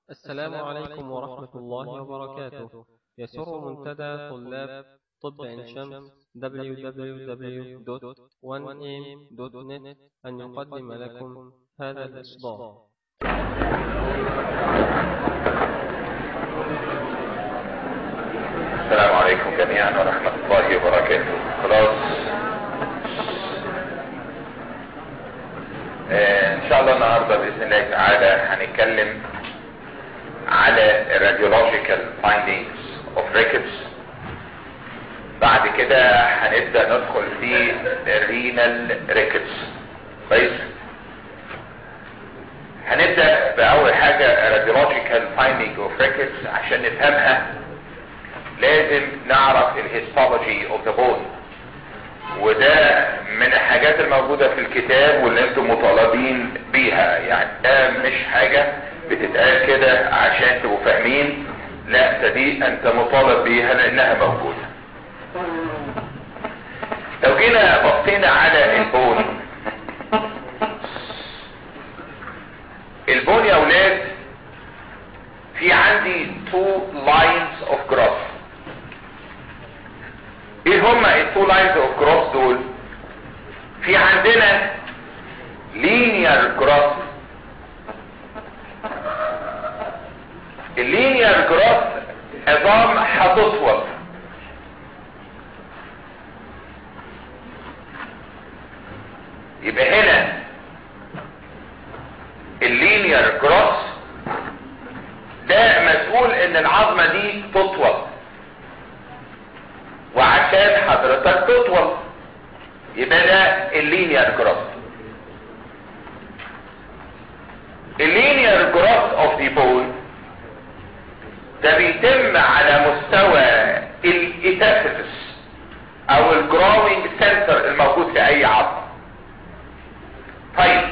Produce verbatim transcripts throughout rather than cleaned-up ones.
السلام عليكم ورحمة الله وبركاته. يسر منتدى طلاب طب عين شمس دبليو دبليو دبليو دوت وان إيه إم دوت نت أن يقدم لكم هذا الإصدار. السلام عليكم جميعا ورحمة الله وبركاته. خلاص آه ان شاء الله النهاردة بإذن الله تعالى هنتكلم على radiological findings of rickets. بعد كده هنبدأ ندخل في renal rickets. كويس. هنبدأ بأول حاجة radiological finding of rickets. عشان نفهمها لازم نعرف الهيستولوجي اوف ذا بون، وده من الحاجات الموجودة في الكتاب واللي انتم مطالبين بيها. يعني ده مش حاجة بتتقال كده عشان تبقوا فاهمين، لا، ده دي انت مطالب بيها لانها موجودة. لو جينا بصينا على البون، البون يا اولاد في عندي two lines of growth. ايه هما التو لاينز اوف جروث دول؟ في عندنا linear growth. اللينير جروث عظام هتطول، يبقى هنا اللينير جروث ده مسؤول ان العظمة دي تطول، وعشان حضرتك تطول يبقى ده اللينير جروث. اللينير جروث اوف ذا بون ده بيتم على مستوى الإيتافيسس او الجروينج سنتر الموجود في اي عظمة. طيب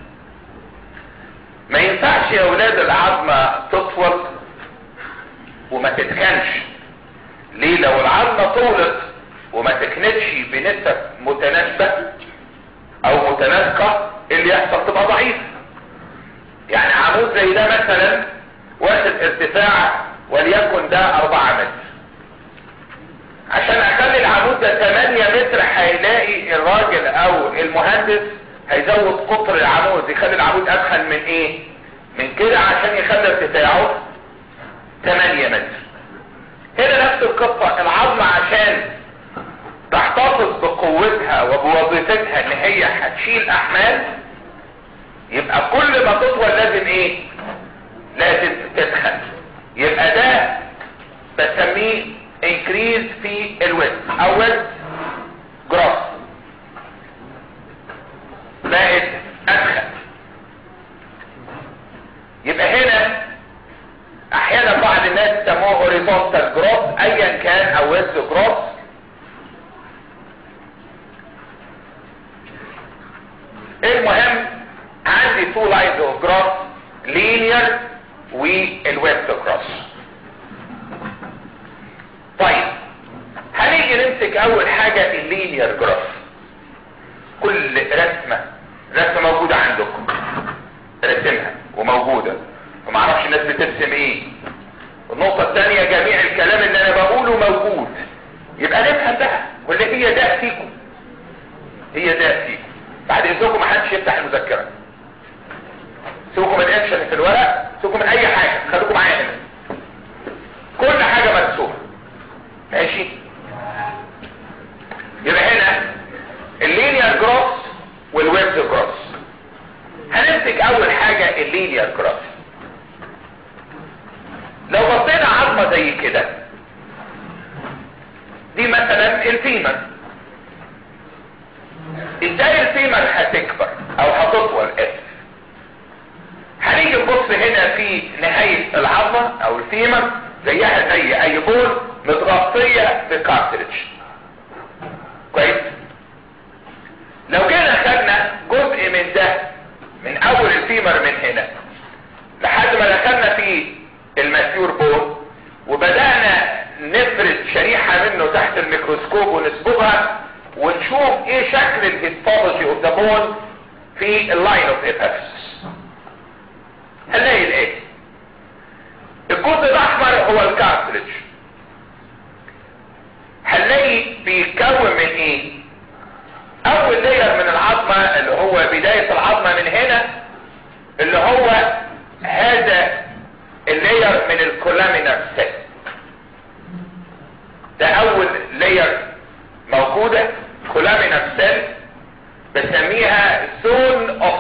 ما ينفعش يا اولاد العظمة تطول وما تتخنش. ليه؟ لو العظمة طولت وما تكنتش بنسب متناسبة او متناسقة اللي يحصل تبقى ضعيف. يعني عمود زي ده مثلا واخد ارتفاع وليكن ده اربعة متر، عشان اخلي العمود ده ثمانية متر هيلاقي الراجل او المهندس هيزود قطر العمود، يخلي العمود ادخل من ايه؟ من كده عشان يخلي ارتفاعه ثمانية متر. هنا نفس القصة، العظمة عشان تحتفظ بقوتها وبوظيفتها ان هي هتشيل احمال، يبقى كل ما تطول لازم ايه؟ لازم تدخل. يبقى ده بسميه increase في الوزن او وزن جروث، بقت ادخل. يبقى هنا احيانا بعض الناس يسموه horizontal growth ايا كان او وزن جروث. المهم عندي two lines of growth، linear والويست جروث. طيب هنيجي نمسك اول حاجة اللينير جروث. كل رسمة رسمة موجودة عندكم رسمها وموجودة، ومعرفش الناس بترسم ايه. النقطة الثانية جميع الكلام اللي انا بقوله موجود، يبقى نفهم بقى واللي هي ده فيكم، هي ده فيكم. بعد اذنكم محدش يفتح المذكرة، سيبكم من الاكشن في الورق، سيبكم من اي حاجة، خليكم معايا هنا. كل حاجة مرسومة ماشي. يبقى هنا اللينير جروث والويبز جروث. هنمسك اول حاجة اللينير جروث. لو بصينا عظمة زي كده، دي مثلا الفيمر. ازاي الفيمر هتكبر او هتطول؟ اسف، هنيجي نبص هنا في نهاية العظمة او الفيمر زيها زي اي بول متغطية بكارتريج. كويس. لو جينا خدنا جزء من ده من اول الفيمر من هنا لحد ما دخلنا في الماتيور بون وبدأنا نفرد شريحة منه تحت الميكروسكوب ونسبقها ونشوف ايه شكل الهيستولوجي اوف ذا بون في اللاين اوف ايبافيسس، هنلاقي الايه؟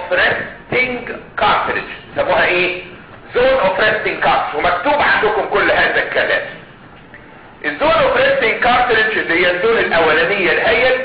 resting cartilage. سموها ايه؟ zone of resting cartilage. ومكتوب عندكم كل هذا الكلام. الزون اوف resting cartilage اللي هي الزون الاولانيه الهيئ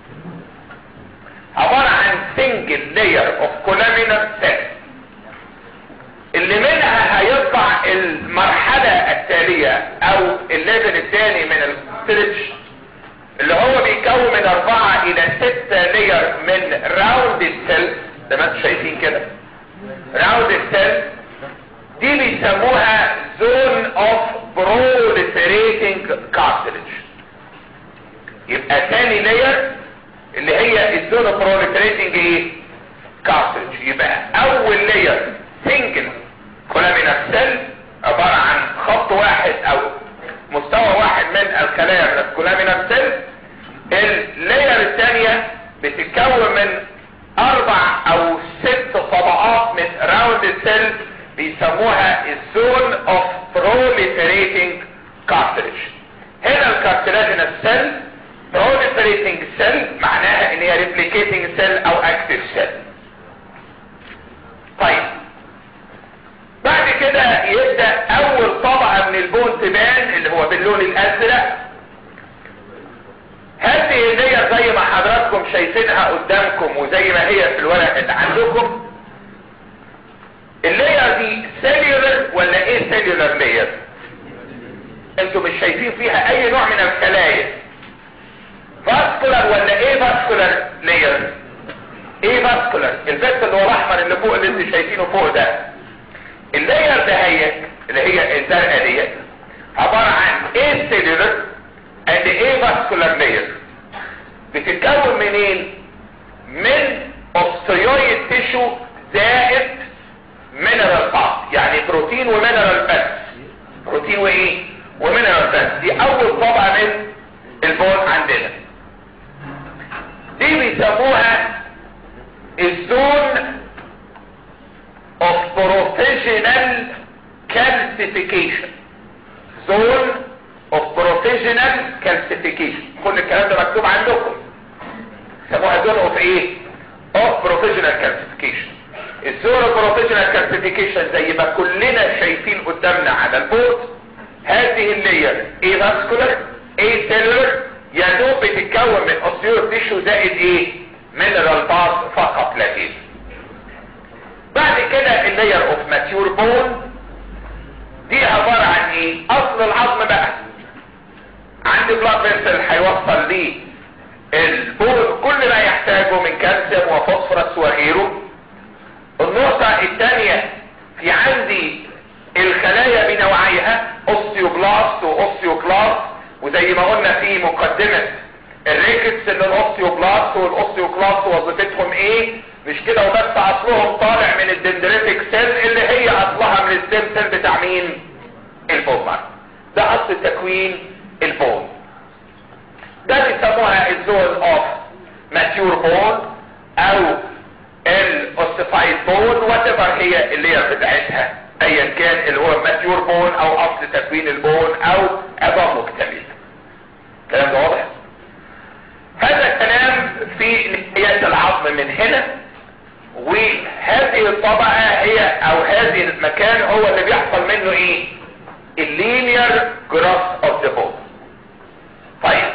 عباره عن single layer of columnar cells اللي منها هيطلع المرحله التاليه او الليفل الثاني من الستريتش اللي هو بيكون من اربعة الى ستة لاير من راوند سيل زي ما انتم شايفين كده. راوند سيل دي بيسموها زون اوف proliferating cartilage. يبقى ثاني لاير اللي هي الزون اوف proliferating ايه؟ cartilage. يبقى اول لاير سنجل columnar cell عبارة عن خط واحد او مستوى واحد من الخلايا الكولامينار سيل. اللاير الثانية بتتكون من اربع او ست طبقات من راوند سيل بيسموها الزون اوف proliferating cartilage. هنا الكارتلاجينس سيل proliferating سيل معناها ان هي replicating سيل او active سيل. طيب بعد كده يبدأ اول طبقة من البون تبان اللي هو باللون الازرق. هذه اللير زي ما حضراتكم شايفينها قدامكم وزي ما هي في الورق اللي عندكم. اللير دي سيلولر ولا ايه سيلولر لير؟ انتوا مش شايفين فيها اي نوع من الخلايا. فاسكولار ولا ايه فاسكولار لير؟ ايه فاسكولار؟ الفيست اللي هو الاحمر اللي فوق اللي انتوا شايفينه فوق ده. اللاير ده هي اللي هي الزرقاء ديت عباره عن ايه سيلولر اند ايه فاسكولار لاير. بتتكون منين؟ من اوستيويد تيشو زائد مينرال بارت، يعني بروتين ومينرال بس. بروتين وايه؟ ومينرال بس. دي اول طبقه من البون عندنا. دي بيسموها الزون of provisional calcification. zone of provisional calcification. كل الكلام ده مكتوب عندكم. سموها zone of ايه؟ of provisional calcification. الزون of provisional calcification زي ما كلنا شايفين قدامنا على البورد. هذه اللير ايه فاسكولار ايه سيلولر يا دوب بتتكون من اوستيو تيشو زائد ايه؟ مينرال بارت فقط لا غير. بعد كده اللاير اوف ماتيور بون دي عبارة عن ايه؟ اصل العظم بقى. عندي بلاد فيسل هيوصل لي البون كل ما يحتاجه من كالسيوم وفوسفورس وغيره. النقطة الثانية في عندي الخلايا بنوعيها اوستيوبلاست واوستيوكلاست. وزي ما قلنا في مقدمة الريكتس ان الاوستيوبلاست والاوستيوكلاست وظيفتهم ايه؟ مش كده وبس، اصلهم طالع من الدندريتك سيل اللي هي اصلها من الستيم سيل بتاع مين؟ البون. ده اصل تكوين البون. ده بيسموها الزون اوف ماتيور بون او الاوستيفايد بون وات ايفر هي اللير بتاعتها ايا كان اللي هو ماتيور بون او اصل تكوين البون او عظام مكتمل. الكلام ده واضح؟ هذا الكلام في نهاية العظم من هنا. وهذه الطبقة هي او هذه المكان هو اللي بيحصل منه ايه؟ اللينير جراس اوف ذا بون. طيب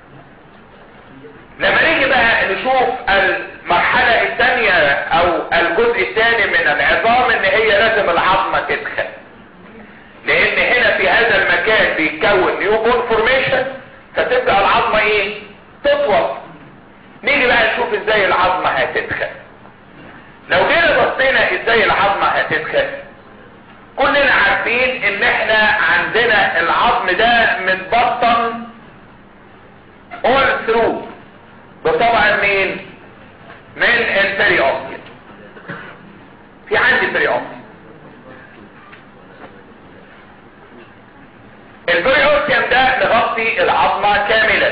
لما نيجي بقى نشوف المرحلة الثانية او الجزء الثاني من العظام ان هي لازم العظمة تدخل، لان هنا في هذا المكان بيتكون نيو بون فورميشن فتبدأ العظمة ايه؟ تطول. نيجي بقى نشوف ازاي العظمة هتدخل. لو جينا بصينا ازاي العظمة هتدخل كلنا عارفين ان احنا عندنا العظم ده متبطن all through بطبعا مين؟ من البري اوستيوم. في عندي بري اوستيوم. البري اوستيوم ده مغطي العظمة كاملا.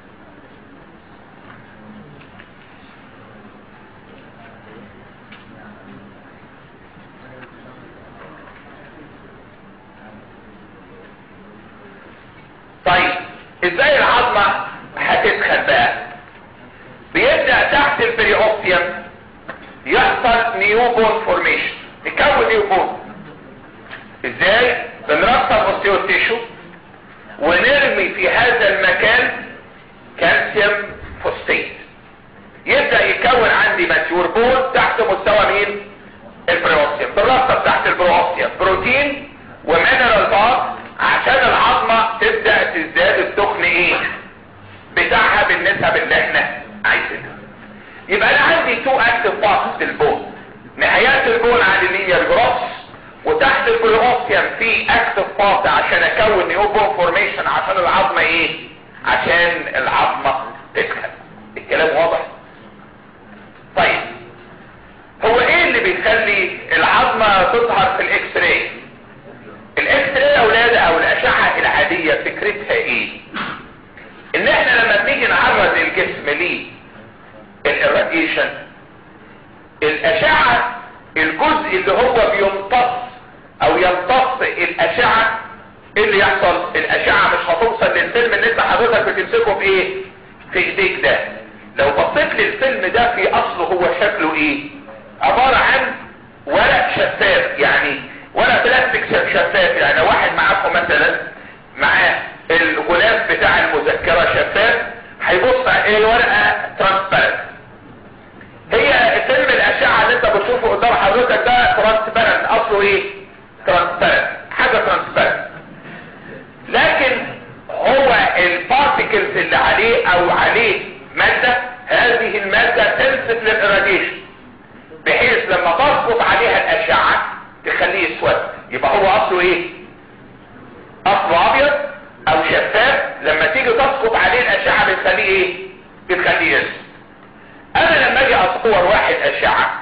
طيب ازاي العظمة هتدخل بقى؟ بيبدأ تحت البري اوستيوم يحصل يحصل نيو بون فورميشن، يكون نيو بون. ازاي؟ بنرطب اوستيوتيشو ونرمي في هذا المكان كالسيوم فوسفات، يبدأ يكون عندي ماتيور بون تحت مستوى مين؟ البروستيوم. بنرطب تحت البروستيوم بروتين ومينرال بار عشان العظمة تبدأ تزداد التخن ايه بتاعها بالنسب اللي احنا عايزينها. يبقى انا عندي تو اكتف بارتس في البون، نهايات البون عند اللينير جروس، وتحت البروستيوم في اكتف بارت عشان اكون نيو بون فورميشن عشان العظمة ايه؟ عشان العظمة تدخل. الكلام واضح؟ طيب هو ايه اللي بيخلي العظمة تظهر في الاكس راي؟ الاكس راي يا اولاد او الاشعة العادية فكرتها ايه؟ ان احنا لما بنيجي نعرض الجسم ليه الاراديشن، الاشعة الجزء اللي هو بيمتص او يمتص الاشعة، ايه اللي يحصل؟ الاشعة مش هتوصل للفيلم اللي انت حضرتك بتمسكه في ايه؟ في ايديك ده. لو بصيت للفيلم ده في اصله هو شكله ايه؟ عبارة عن ورق شفاف، يعني ورق بلاستيك شفاف. يعني لو واحد معاكم مثلا معاه الغلاف بتاع المذكرة شفاف، هيبص على ايه؟ ورقة ترانسبيرنت. هي فيلم الاشعة اللي انت بتشوفه قدام حضرتك ده ترانسبيرنت، اصله ايه؟ ترانسبيرنت، حاجة ترانسبيرنت. لكن هو البارتيكلز اللي عليه او عليه مادة، هذه المادة تنسف للإراديشن بحيث لما تسقط عليها الاشعة تخليه اسود. يبقى هو اصله ايه؟ اصله ابيض او شفاف، لما تيجي تسقط عليه الاشعة بتخليه ايه؟ بتخليه اسود. انا لما اجي اصور واحد اشعة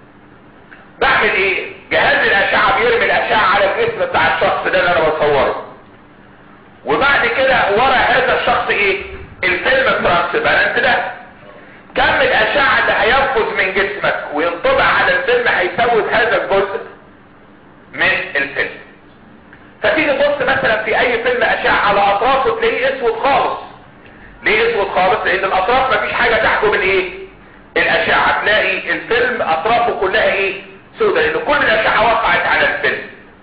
بعمل ايه؟ جهاز الاشعة بيرمي الاشعة على الجسم بتاع الشخص ده اللي انا بصوره، وبعد كده ورا هذا الشخص ايه؟ الفيلم الترانسبيرنت ده. كم الاشعة اللي هينفذ من جسمك وينطبع على الفيلم هيفوت هذا الجزء من الفيلم. فتيجي تبص مثلا في اي فيلم اشعة على اطرافه تلاقيه اسود خالص. ليه اسود خالص؟ لان الاطراف مفيش حاجة تحجب الايه؟ الاشعة. تلاقي الفيلم اطرافه كلها ايه؟ سوداء، لان كل الاشعة وقعت على الفيلم.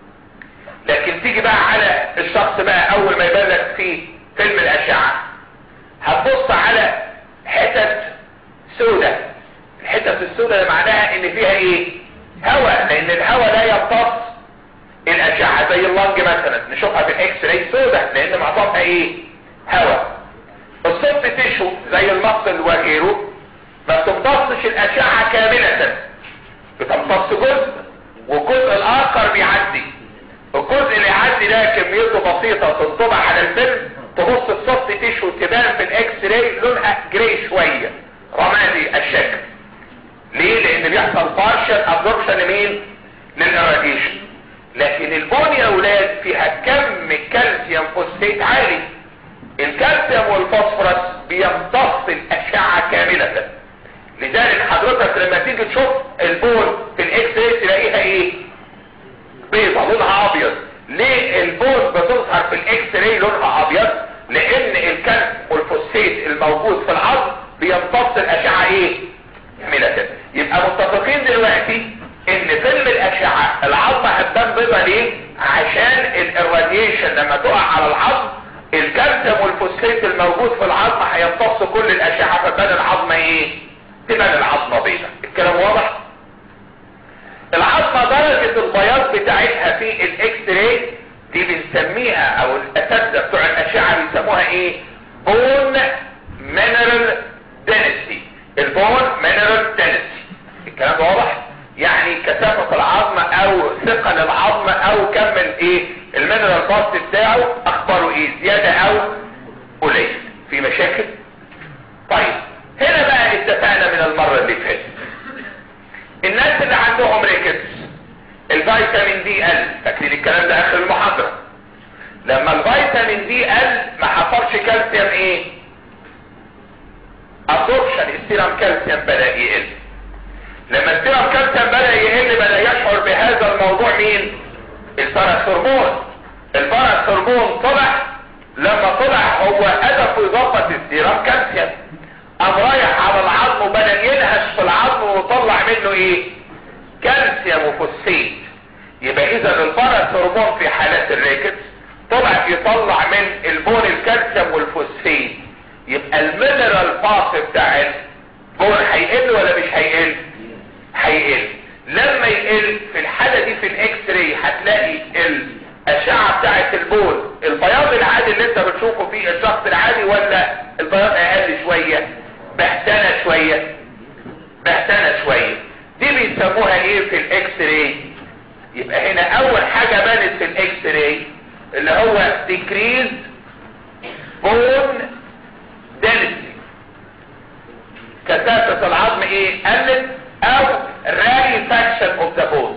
لكن تيجي بقى على الشخص بقى اول ما يبان لك في فيلم الاشعة هتبص على حتت سوداء. الحتت السوداء معناها ان فيها ايه؟ هواء، لان الهواء لا يمتص الاشعة. زي اللنج مثلا نشوفها في الاكس راي سوداء لان معظمها ايه؟ هواء. الصوت تشو زي المفصل وغيره ما بتمتصش الاشعة كاملة، بتمتص جزء والجزء الاخر بيعدي. الجزء اللي يعدي ده كميته بسيطة تنطبع على الفيلم، تبص الصوت تشو تبان في الاكس راي لونها جري شوية رمادي الشكل. ليه؟ لان بيحصل بارشل ابزوربشن لمين؟ للاراديشن. لكن البون يا اولاد فيها كم كالسيوم فوسفات عالي. الكالسيوم والفوسفورس بيمتص الاشعة كاملة. لذلك حضرتك لما تيجي تشوف البون في الاكس راي تلاقيها ايه؟ بيضة لونها ابيض. ليه البون بتظهر في الاكس راي لونها ابيض؟ لان الكالسيوم والفوسفات الموجود في العظم بيمتص الاشعة ايه؟ كاملة. يبقى متفقين دلوقتي ان فيلم الاشعة العظمة هتبان بيضة ليه؟ عشان الاراديشن لما تقع على العظم الكالسيوم والفوسفات الموجود في العظم هيمتص كل الاشعة فتبان العظمة ايه؟ تبان العظمة بيضة. الكلام واضح؟ العظمة درجة البياض بتاعتها في الاكس راي دي بنسميها او الاساتذة بتوع الاشعة بيسموها ايه؟ بون مينرال دنسيتي. البون مينرال دنسيتي. الكلام ده واضح؟ يعني كثافة العظم او ثقل العظم او كم الايه؟ المينرال باست بتاعه اخباره ايه؟ زيادة او قليل؟ في مشاكل؟ طيب هنا بقى اتفقنا من المرة اللي فاتت الناس اللي عندهم ريكتس الفيتامين دي قل. فاكرين الكلام ده اخر المحاضرة؟ لما الفيتامين دي قل ما حصلش كالسيوم ايه؟ ابسوربشن. السيرم كالسيوم بدأ يقل. لما السيرم كالسيوم بدأ يقل بدأ يشعر بهذا الموضوع مين؟ الباراثورمون. الباراثورمون طلع. لما طلع هو هدفه يظبط السيرم كالسيوم، قام رايح على العظم وبدأ ينهش في العظم وطلع منه ايه؟ كالسيوم وفوسفيت. يبقى اذا الباراث هرمون في حالات الريكتس طلع يطلع من البون الكالسيوم والفوسفيت، يبقى المينرال باث بتاع البون هيقل ولا مش هيقل؟ هيقل. لما يقل في الحالة دي في الاكس راي هتلاقي الاشعة بتاعت البون البياض العادي اللي انت بتشوفه في الشخص العادي ولا البياض اقل شوية، بهتانة شوية، بهتانة شوية. دي بيسموها ايه في الاكس راي؟ يبقى هنا اول حاجة بانت في الاكس راي اللي هو decrease bone density، كثافة العظم ايه؟ قلت، او rarefaction of the bone.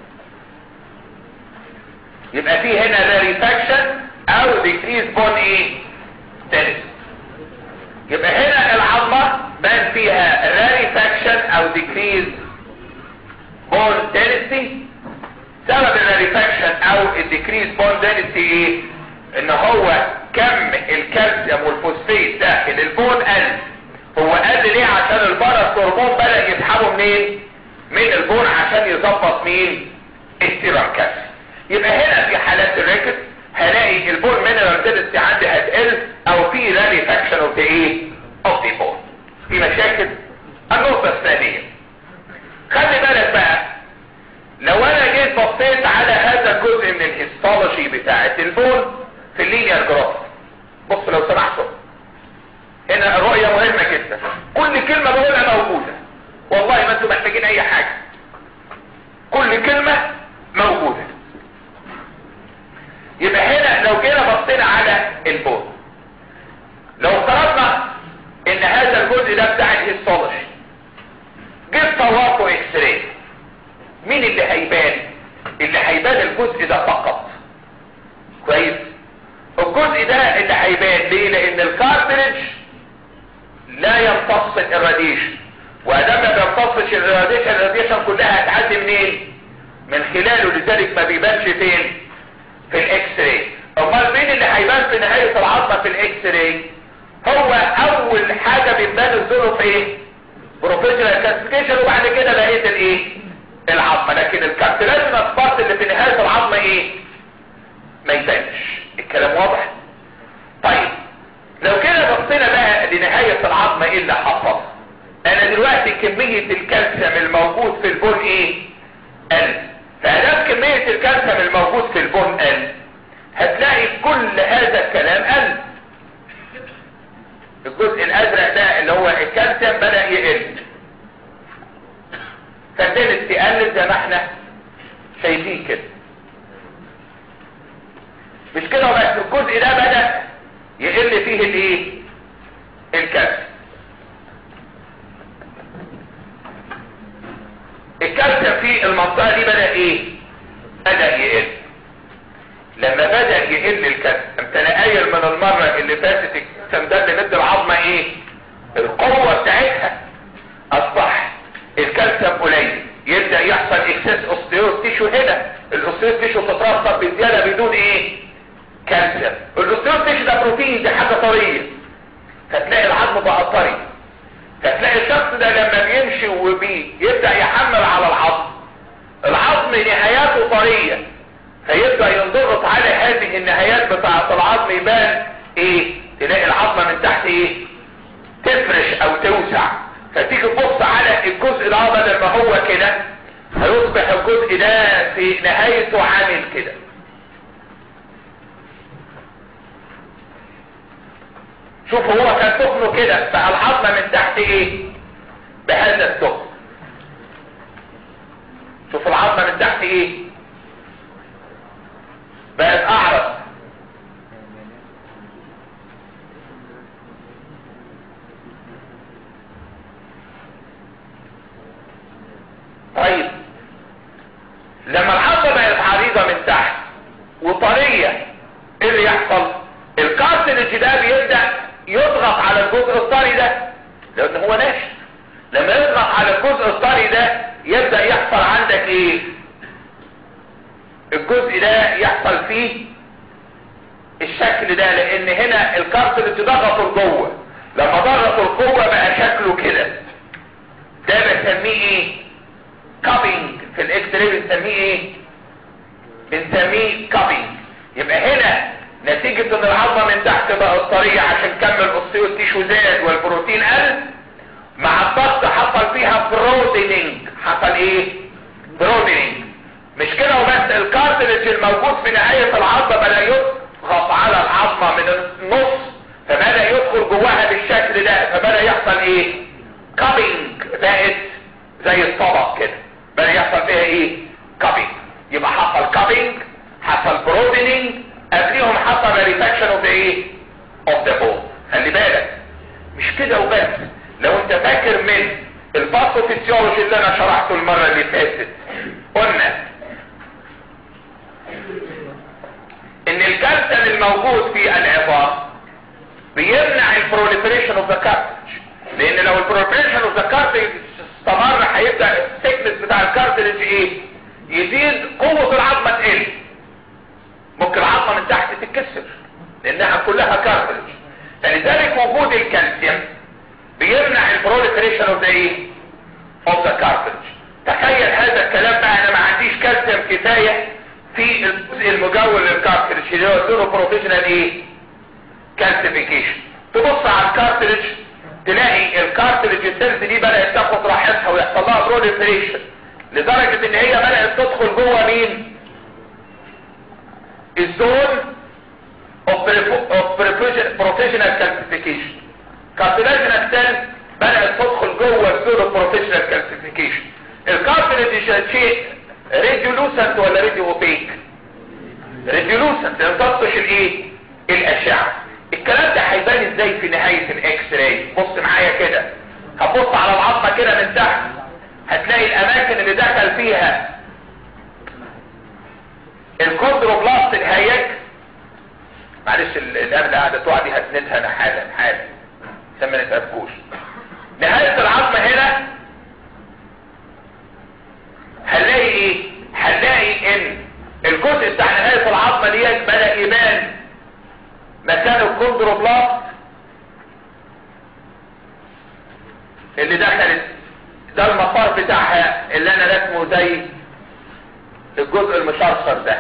يبقى في هنا rarefaction او decrease bone ايه؟ density. يبقى هنا العظمة بان فيها rarefaction او decrease bone density. سبب الريفاكشن او الديكريز بون دنسيتي ايه؟ ان هو كم الكالسيوم والفوسفيت داخل البون قل. هو قل ليه؟ عشان الباراث هرمون بدأ يسحبه منين؟ من البون عشان يظبط مين؟ السيرم كالسيوم. يبقى هنا في حالات الريكت هلاقي البون مينرال دنسيتي عندي هتقل او في ريفاكشن اوف ذا ايه؟ اوف ذا بون. في مشاكل. النقطة الثانية، خلي بالك بقى لو انا جيت بصيت على هذا الجزء من الهيستولوجي بتاعة البون في اللينير جراف. بص لو سمحتوا، هنا الرؤية مهمة جدا، كل كلمة بقولها موجودة، والله ما انتم محتاجين اي حاجة، كل كلمة موجودة. يبقى هنا لو جينا بصينا على البون، لو افترضنا ان هذا الجزء ده بتاع الهيستولوجي جيت صورته اكس راي، مين اللي هيبان؟ اللي هيبان الجزء ده فقط. كويس؟ الجزء ده اللي هيبان ليه؟ لان الكارتريج لا يمتص الراديشن، وادام ما بيمتصش الراديشن، الراديشن كلها هتعدي منين؟ من خلاله، لذلك ما بيبانش فين؟ في الاكس راي. امال مين اللي هيبان في نهاية العظمة في الاكس راي؟ هو اول حاجة بيبان الظروف ايه؟ بروفيشنال كلاسيفيكيشن، وبعد كده بقيت الايه؟ العظمة. لكن الكارتلاجينس بارت اللي في نهاية العظمة ايه؟ ما يبانش. الكلام واضح؟ طيب لو كده بصينا بقى لنهاية العظمة ايه اللي حصل؟ انا دلوقتي كمية الكالسيوم الموجود في البون ايه؟ قل. فادام كمية الكالسيوم الموجود في البون قل، هتلاقي كل هذا الكلام قل. الجزء الازرق ده اللي هو الكالسيوم بدأ يقل، فالدنس تقلل زي ما احنا شايفين كده. مش كده وبس، الجزء ده بدأ يقل فيه الايه؟ الكالسيوم. الكالسيوم في المنطقة دي بدأ ايه؟ بدأ يقل. لما بدأ يقل الكالسيوم، انت انا قايل من المرة اللي فاتت الكالسيوم ده اللي مدي العظمة ايه؟ القوة بتاعتها. اصبح الكالسيوم قليل، يبدأ يحصل اكسس اوستيوز تيشو. هنا الاوستيوز تيشو تترسب بزيادة بدون ايه؟ كالسيوم. الاوستيوز تيشو ده بروتين، دي حاجة طرية، فتلاقي العظم بقى طري. فتلاقي الشخص ده لما بيمشي وبيبدأ يحمل على العظم، العظم نهاياته طرية، فيبدأ ينضغط على هذه النهايات بتاعة العظم، يبان ايه؟ تلاقي العظمة من تحت ايه؟ تفرش او توسع. فتيجي تبص على الجزء ده بدل ما هو كده، هيصبح الجزء ده في نهايته عامل كده. شوف هو كان تخنه كده، بقى العظمة من تحت ايه؟ بهذا التخن. شوف العظمة من تحت ايه؟ بقت اعرض. طيب لما العظمة بقت عريضة من تحت وطرية، ايه اللي يحصل؟ الكارتليج ده بيبدأ يضغط على الجزء الطري ده لان هو ناشف. لما يضغط على الجزء الطري ده يبدأ يحصل عندك ايه؟ الجزء ده يحصل فيه الشكل ده، لان هنا الكارتليج ضغط لجوه. لما ضغط لجوه بقى شكله كده، ده بسميه ايه؟ كابينج في الاكس راي بنسميه ايه؟ بنسميه كابينج. يبقى هنا نتيجة ان العظمة من تحت بقت طرية عشان كمل اوستيو تيشو زاد والبروتين قل، مع الضغط حصل فيها بروديننج. حصل ايه؟ بروديننج. مش كده وبس، الكارتلج الموجود في نهاية العظمة بدأ يضغط على العظمة من النص، فبدأ يدخل جواها بالشكل ده، فبدأ يحصل ايه؟ كابينج. بقت زي الطبق كده، بدأ يحصل فيها ايه؟ كابينج. يبقى حصل كابينج، حصل بروديننج، قبليهم حصل ريفاكشن اوف ايه؟ اوف ذا بون. خلي بالك مش كده وبس، لو انت فاكر من الباثوفيسيولوجي اللي انا شرحته المرة اللي فاتت، قلنا ان الكالسيوم الموجود في العظام بيمنع البروليفريشن اوف ذا كارتلج، لان لو البروليفريشن اوف ذا كارتلج استمر هيبدا الثيكنس بتاع الكارتلج ايه؟ يزيد، قوة العظمة تقل، ممكن العظمة من تحت تتكسر لانها كلها كارتلج. فلذلك وجود الكالسيوم بيمنع البروليفريشن اوف ذا ايه؟ اوف ذا كارتلج. تخيل هذا الكلام بقى، انا ما عنديش كالسيوم كفايه في الجزء المجاور للكارتلج اللي هو الزيرو بروفيشنال ايه؟ كالسيفيكيشن. تبص على الكارتلج تلاقي الكارتلج السيلز دي بدات تاخد راحتها ويحصل لها بروليفريشن لدرجه ان هي بدات تدخل جوه مين؟ الزون اوف بروفيشنال كالسيفيكيشن. كارتلاجينال سيل بدات تدخل جوه الزون اوف بروفيشنال كالسيفيكيشن. الكارتلج شيء ريديولوسنت ولا ريديو اوبيك؟ ريديولوسنت، يمتصش الايه؟ الاشعه. الكلام ده هيبان ازاي في نهايه الاكس راي؟ بص معايا كده، هتبص على العظمه كده من تحت، هتلاقي الاماكن اللي دخل فيها الكوندروبلاست الهيج. معلش القبل قاعده تقع دي هسندها انا حالا حالا عشان ما نتقفكوش. نهايه العظمه هنا هنلاقي ايه؟ هنلاقي ان الجزء بتاع نهايه العظمه ديت بدا يبان مكان الكوندروبلاست اللي دخلت، ده المسار بتاعها اللي انا رسمه زي الجزء المشرشر ده.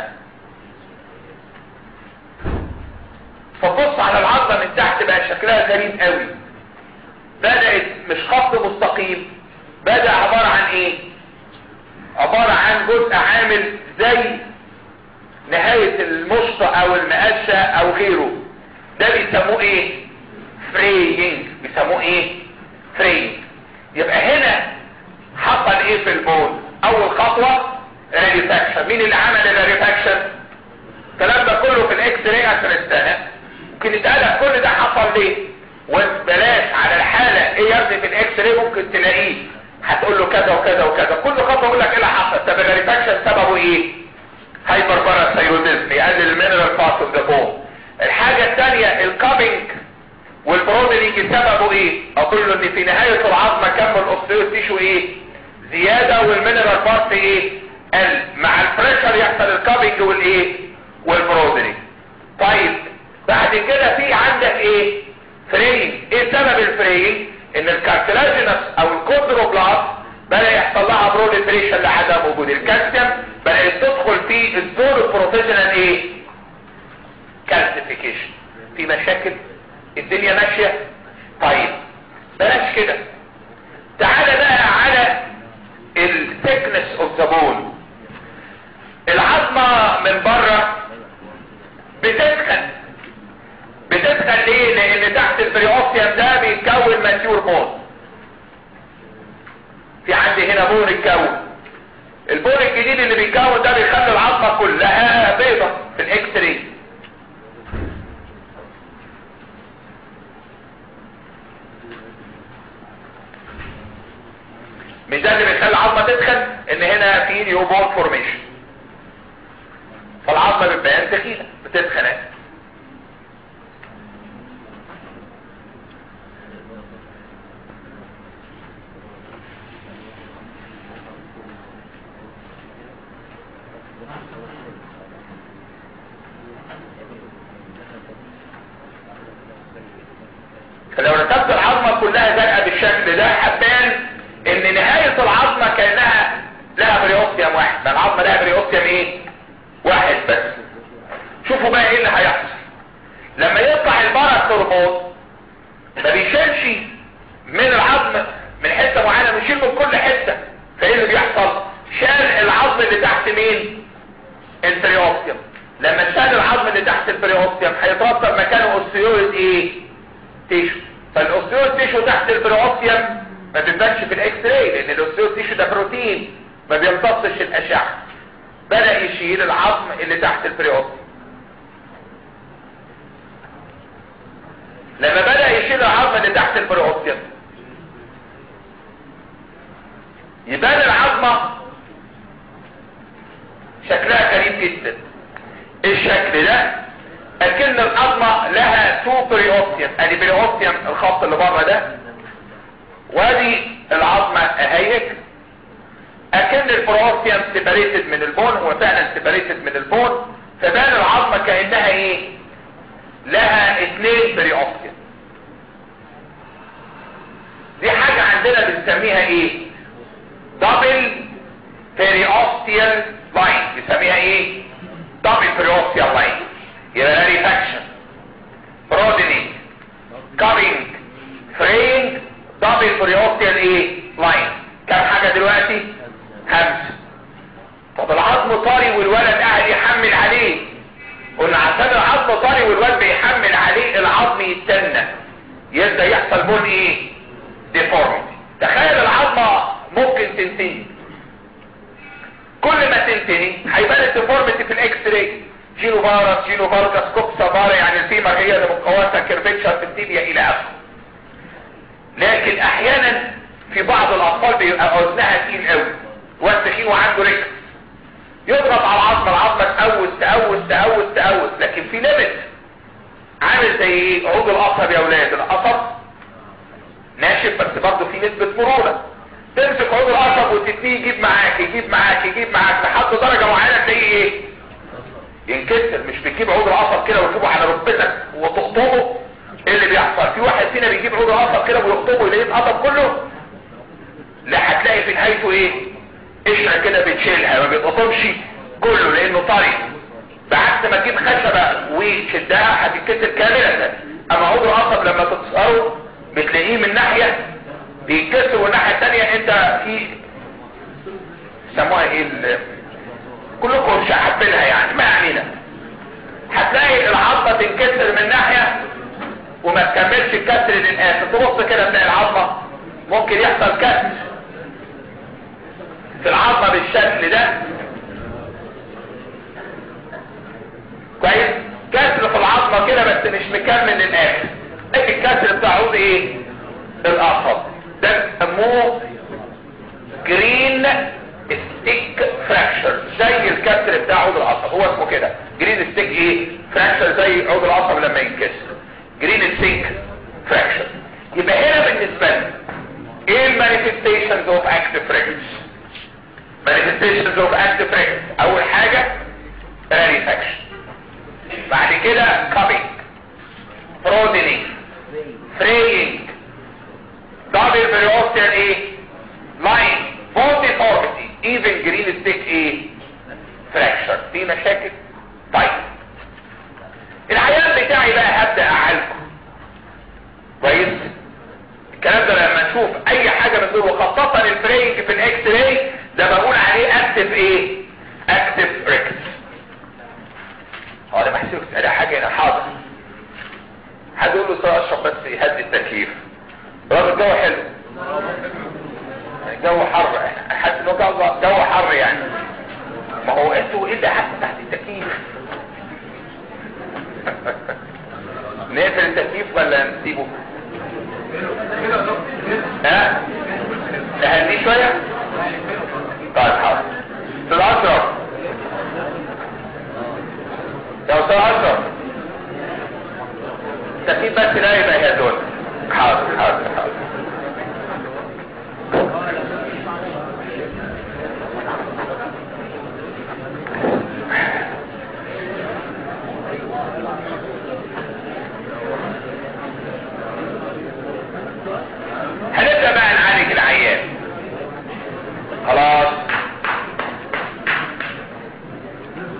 فبص على العظمه من تحت بقى شكلها غريب قوي، بدات مش خط مستقيم، بدا عباره عن ايه؟ عباره عن جزء عامل زي نهايه المشط او المقشه او غيره. ده بيسموه ايه؟ فريينج. بيسموه ايه؟ فريينج. يبقى هنا حصل ايه في البون؟ اول خطوه ريفاكشن. مين اللي عمل الريفاكشن؟ الكلام ده كله في الاكس راي عشان السنه ممكن يتقالك كل ده حصل ليه، وبلاش على الحاله ايه يا ابني في الاكس راي ممكن تلاقيه هتقول له كذا وكذا وكذا، كل خطوه يقول لك ايه اللي حصل. طب الريفاكشن سببه ايه؟ هايبر باراثايرويدزم، يقلل المينرال بارت اوف ذا بون. الحاجه الثانيه الكابينج والبرودينج سببه ايه؟ اقول له ان في نهايه العظمه كم الاوستيو تيشو ايه؟ زياده والمينرال بارت ايه؟ قل. مع البريشر يحصل الكابينج والايه؟ والبرودينج. طيب بعد كده في عندك ايه؟ فرينج. ايه سبب الفرينج؟ ان الكارتلاجينس او الكوندروبلاست بدا يحصل لها بروليفريشن لعدم وجود الكالسيوم، بدات تدخل في الزون البروفيشنال ايه؟ كالسيفيكيشن. في مشاكل؟ الدنيا ماشيه؟ طيب بلاش كده، تعالى بقى على الثيكنس اوف ذا بون. العظمه من بره بتدخل بتدخل ليه؟ لان تحت البريوستيوم ده بيتكون ماتيور بون. في عندي هنا بون اتكون، البون الجديد اللي بيتكون ده بيخلي العظمه كلها بيضه في الاكس راي. مش ده اللي بيخلي العظمه تدخل؟ ان هنا في نيو بون فورميشن، فالعظمه بتبان تخينه بتدخل. فلو ركبت العظمه كلها زرقاء بالشكل ده هتبان ان نهايه العظمه كانها لها بريوستيوم واحد، ده العظمه لها بريوستيوم ايه؟ واحد بس. شوفوا بقى ايه اللي هيحصل لما يطلع البارا هرمون. ما بيشيلش من العظم من حته معينه، بيشيل من كل حته. فايه اللي بيحصل؟ شال العظم اللي تحت مين؟ البريوستيوم. لما شال العظم اللي تحت البريوستيوم هيترتب مكانه اوستيويد ايه؟ تيشو. فالاوستيويد تيشو تحت البريوستيوم ما بيبانش في الاكس راي، لان الاوستيويد تيشو ده بروتين ما بيمتصش الاشعه. بدأ يشيل العظم اللي تحت البريوستيوم. لما بدأ يشيل العظم اللي تحت البريوستيوم يبان العظمة شكلها غريب جدا. الشكل ده اكن العظمة لها تو بريوستيوم. ادي بريوستيوم الخط اللي بره ده، وادي العظمة اهيك. اكن البروستيوم سيبريتد من البون، هو فعلا سيبريتد من البون. فبان العظمة كأنها ايه؟ لها اثنين بريوستيوم. دي حاجة عندنا بنسميها ايه؟ دبل بريوستيال لاين. بنسميها ايه؟ دبل بريوستيال لاين. يبقى ريفاكشن، برودنينج، كارينج، فرينج، دبل بريوستيال ايه؟ لاين. كم حاجة دلوقتي؟ خمسة. طب العظم طري والولد قاعد يحمل عليه. قلنا عشان العظم طري والولد بيحمل عليه العظم يتنى، يبدأ يحصل بون ايه؟ ديفورميتي. تخيل العظمة ممكن تنتهي، كل ما تنتهي هيبان الديفورميتي في الاكس راي. جينو فارس، جينو فارجس، كوكسا فارا، يعني الفيمر هي اللي مقواتها، كيرفتشر في التيبيا الى اخره. لكن احيانا في بعض الاطفال بيبقى وزنها تقيل قوي، والتخين وعنده ركز، يضغط على العظمه، العظمه تقوس تقوس تقوس تقوس. لكن في ليميت. عامل زي ايه؟ عود القصب يا اولاد. القصب ناشف بس برضه في نسبه مرونه. تمسك عود القصب وتتنيه يجيب معاك يجيب معاك يجيب معاك لحد درجه معينه تلاقيه ايه؟ ينكسر. مش بتجيب عود القصب كده وتجيبه على ركبتك وتقطمه. ايه اللي بيحصل؟ في واحد فينا بيجيب عود القصب كده ويقطمه يلاقيه اتقطم كله. لا، هتلاقي في نهايته ايه؟ قشره كده بتشيلها، ما بيتقطمش كله لانه طري. بعكس ما تجيب خشبه وتشدها هتتكسر كامله. اما عود القصب لما تكسره بتلاقيه من ناحيه بيتكسر، والناحيه الثانيه انت في سموها ايه؟ كلكم مش عارفينها يعني، ما علينا. هتلاقي العظمه تنكسر من ناحيه وما تكملش الكسر للاخر. تبص كده تلاقي العظمه ممكن يحصل كسر في العظمه بالشكل ده. كويس؟ كسر في العظمه كده بس مش مكمل للاخر. ايه الكسر بتاع عود ايه؟ القصب. ده بيسموه جرين ستيك فراكشر، زي الكسر بتاع عود القصب. هو اسمه كده جرين ستيك ايه؟ فراكشر، زي عود القصب لما ينكسر. جرين ستيك فراكشر. يبقى هنا بالنسبه لنا ايه المانيفستيشنز اوف اكتيف ريكتس؟ مانيفستيشنز اوف اكتيف ريكتس اول حاجه ريفاكشن، بعد كده كابينج، برودنينج، فريينج، دبل بريوستيال ايه؟ لاين، بون ديفورميتي، ايفن جرين ستيك ايه؟ فراكشر. في مشاكل؟ طيب العيان بتاعي بقى هبدا اعالجه كويس. الكلام ده لما نشوف اي حاجه من دول، وخاصه الفرينج في الاكس راي ده بقول عليه اكتف ايه؟ اكتف ريكس. هو انا محسوس ده حاجه هنا. حاضر. هتقول له صار اشرب بس يهدي التكييف. الراجل الجو حلو، الجو حر، حاسس انه جو حر يعني. ما هو انتوا ايه اللي حاسس تحت التكييف؟ نقفل التكييف ولا نسيبه؟ ها؟ نهديه شويه؟ طيب حاضر. استاذ اشرف، يا استاذ اشرف التكييف بس لا يبقى يا دول. حاضر حاضر حاضر. هنبدأ بقى نعالج العيان. خلاص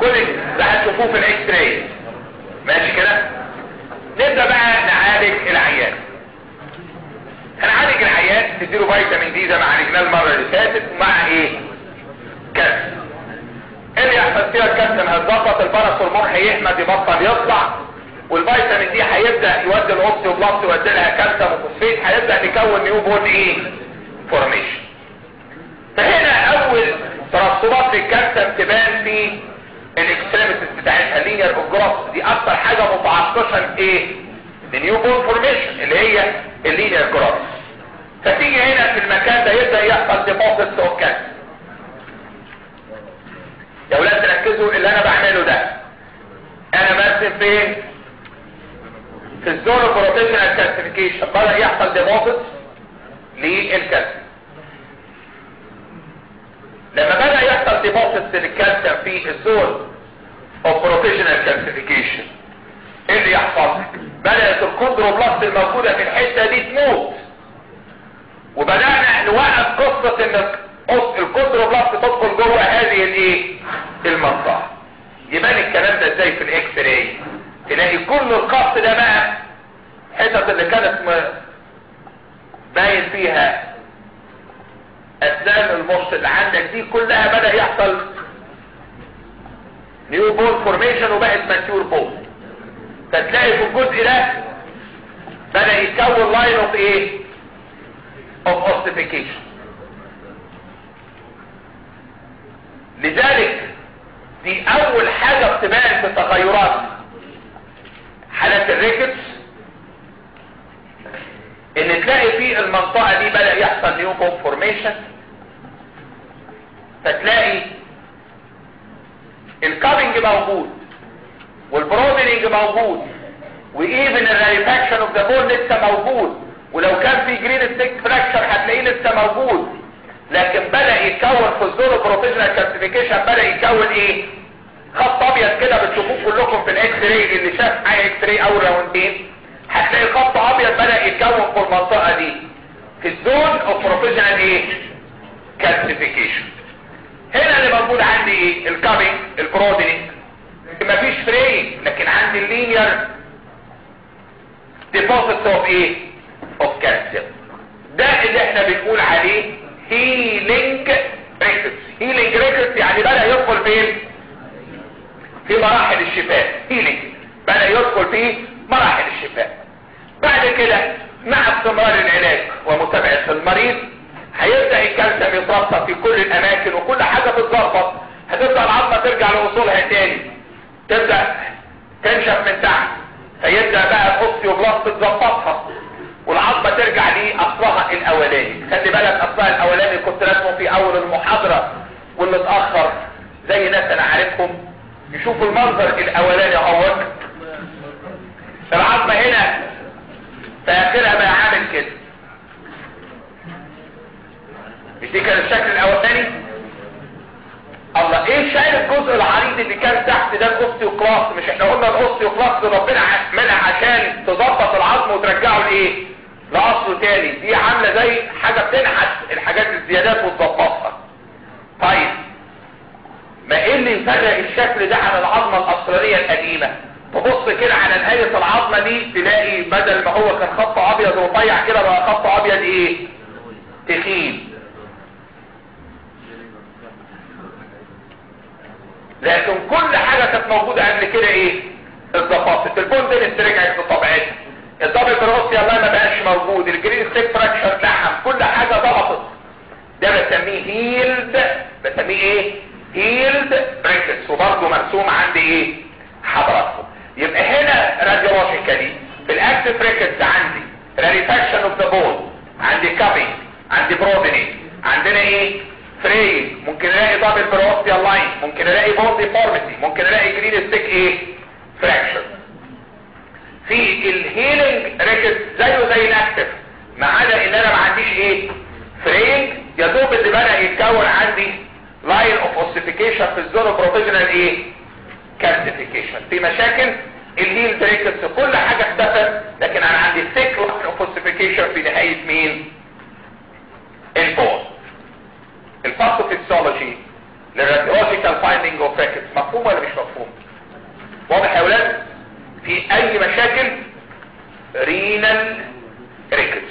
كل ده هتشوفوه في الاكس راي. ماشي كده؟ نبدا بقى نعالج العيان. هنعالج العيان تديله فيتامين دي زي ما عالجناه المره اللي فاتت، ومع ايه؟ كالسيوم. ايه اللي يحصل فيها؟ الكالسيوم هيتظبط، البارس هرمون هيحمد يبطل يطلع، والفيتامين دي هيبدا يودي الاوستيوبلاست يودي لها كالسيوم وفوسفيت، هيبدا يكون نيو بون ايه؟ فورميشن. فهنا اول ترسبات للكالسيوم تبان في الاكستريميتيز بتاعتها، لينير اوف دي اكتر حاجه متعطشه ايه؟ النيو بون فورميشن اللي هي اللينير جروث. فتيجي هنا في المكان ده يبدا يحصل ديبوزيتس اوف كالسيوم. يا ولاد تركزوا اللي انا بعمله ده، انا برسم فين؟ في الزون بروتيشنال كالسيفيكيشن بدا يحصل ديبوزيتس للكالسيوم. لما بدا يحصل ديبوزيتس للكالسيوم في الزون اوف بروتيشنال كالسيفيكيشن، ايه اللي يحصل؟ بدات الكوندروبلاست الموجوده في الحته دي تموت، وبدانا نوقف قصه ان الكوندروبلاست تدخل جوه هذه الايه؟ المنطقه. يبان الكلام ده ازاي في الاكس راي؟ تلاقي كل الخط ده بقى الحتت اللي كانت باين فيها اسنان المص اللي عندك دي كلها بدا يحصل نيو بون فورميشن وبقت ماتيور بون. فتلاقي في الجزء ده بدا يتكون لاين اوف ايه؟ اوف اوستيفيكيشن. لذلك دي اول حاجه بتبان في تغيرات حالات الريكتس، ان تلاقي في المنطقه دي بدا يحصل نيو بون فورميشن. فتلاقي الكابنج موجود والبرودنينج موجود، وايفن الريفاكشن اوف ذا بون لسه موجود، ولو كان في جرين ستيك فراكشر هتلاقيه لسه موجود. لكن بدا يتكون في الزون بروفيشنال كالسيفيكيشن بدا يتكون ايه؟ خط ابيض كده بتشوفوه كلكم في الاكس راي، اللي شاف معايا اكس راي اول راوندين هتلاقي خط ابيض بدا يتكون في المنطقه دي في الزون اوف بروفيشنال ايه؟ كالسيفيكيشن. هنا اللي موجود عندي ايه؟ الكابينج، البرودنينج، مفيش فريم، لكن عندي اللينير ديبوزيتس اوف ايه؟ اوف كالسيوم. ده اللي احنا بنقول عليه هيلينج ريكتس. هيلينج ريكتس يعني بدا يدخل فين؟ في مراحل الشفاء. هيلينج بدا يدخل في مراحل الشفاء. بعد كده مع استمرار العلاج ومتابعه المريض هيبدا الكالسيوم يترسب في كل الاماكن وكل حاجه تتظبط، هتبدا العظمه ترجع لاصولها تاني، تبدا تنشف من تحت، فيبدا بقى الاوستيوبلاست تظبطها والعظمه ترجع لاصلها الاولاني. خلي بالك اصلها الاولاني كنت راسمه في اول المحاضره، واللي اتاخر زي ناس انا عارفهم يشوفوا المنظر الاولاني اهوت. العظمه هنا في اخرها بقى عامل كده، مش دي كان الشكل الاولاني؟ الله، ايه شايل الجزء العريض اللي كان تحت ده؟ الاوستيوكلاست. مش احنا قلنا الاوستيوكلاست ربنا عملها عشان تظبط العظم وترجعه لايه؟ لاصله تاني. دي عامله زي حاجه بتنحت الحاجات الزيادات وتظبطها. طيب ما ايه اللي يفرق الشكل ده عن العظمه الاصليه القديمه؟ تبص كده على نهايه العظمه دي تلاقي بدل ما هو كان خط ابيض رفيع كده بقى خط ابيض ايه؟ تخين. لكن كل حاجه كانت موجوده قبل كده ايه؟ اتظبطت. البوندنس رجعت لطبيعتها، الدبل كروسي الله ما بقاش موجود، الجرين ستيك فراكشر لحم، كل حاجه ضبطت. ده بسميه هيلد، بسميه ايه؟ هيلد بريكتس. وبرضه مرسوم عندي ايه؟ حضراتكم. يبقى هنا راديولوجيكالي في الاكتف بريكتس عندي ريفاكشن اوف ذا بون، عندي كابينج، عندي برودنينج، عندنا ايه؟ فري، ممكن الاقي دبل بروستيال لاين، ممكن الاقي بون ديفورميتي، ممكن الاقي جرين ستيك ايه؟ فراكشر. في الهيلينج ريكت زيه زي الاكتف، ما عدا ان انا ما عنديش ايه؟ فرينج، يا دوب اللي بدا يتكون عندي لاين اوف اوسيفيكيشن في الزون بروفيشنال ايه؟ كالسيفيكيشن. في مشاكل الهيل ريكتس كل حاجه اختفت، لكن انا عندي ثيك لاين اوف اوسيفيكيشن في نهايه مين؟ البون. الباثوفيسيولوجي للراديولوجيكال فايندينج اوف ريكتس مفهوم ولا مش مفهوم؟ واضح يا ولاد؟ في اي مشاكل رينال ريكتس.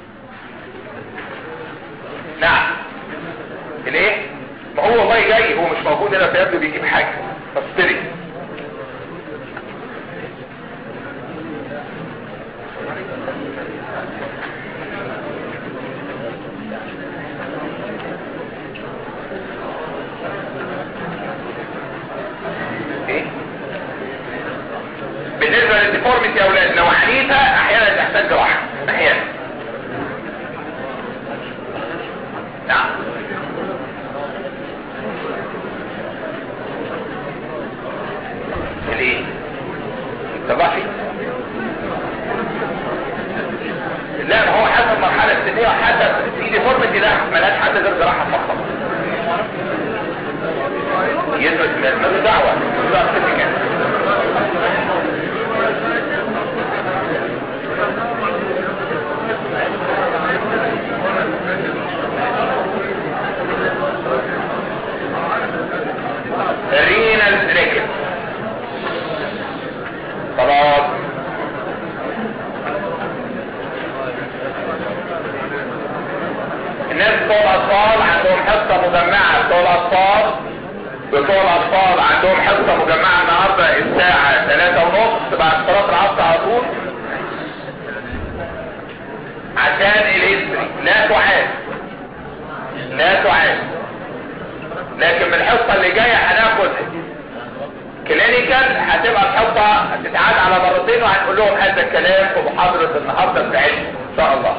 نعم الايه؟ ما هو والله جاي، هو مش موجود هنا فيبدو بيجيب حاجه فاستري. بالنسبة للديفورميتي يا اولاد لو عنيفة احيانا تحتاج جراحة احيانا. نعم ليه؟ طبعا فيه لا ما هو حسب المرحلة السنية وحسب في ديفورميتي لا ملهاش حد غير جراحة فقط. يدرس ملوش دعوة ملوش دعوة رينال ريكت. خلاص الناس بتوع الاطفال عندهم حصة مجمعة. بتوع الاطفال بتوع الاطفال عندهم حصة مجمعة النهاردة الساعة ثلاثة ونص بعد صلاة العصر على طول عشان الهيستوري. لا تعاد لا تعاد لكن من الحصة اللي جاية هناخد كلينيكال هتبقى الحصة هتتعاد على مرتين وهنقول لهم هذا الكلام في محاضرة النهاردة بتاعتنا ان شاء الله.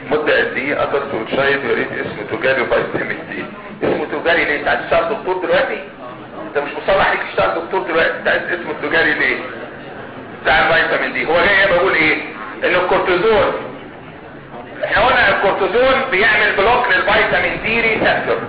مدة قد ايه ادلت وتشايلد يا ريت اسمه تجاري فيتامين دي؟ اسمه تجاري ليه؟ انت عايز تشتغل دكتور دلوقتي؟ انت مش مصلح ليك تشتغل دكتور دلوقتي، انت عايز اسمه تجاري ليه؟ بتاع الفيتامين دي. هو جاي بقول ايه؟ ان الكورتيزون، احنا قلنا الكورتيزون بيعمل بلوك للفيتامين دي ريسبتور،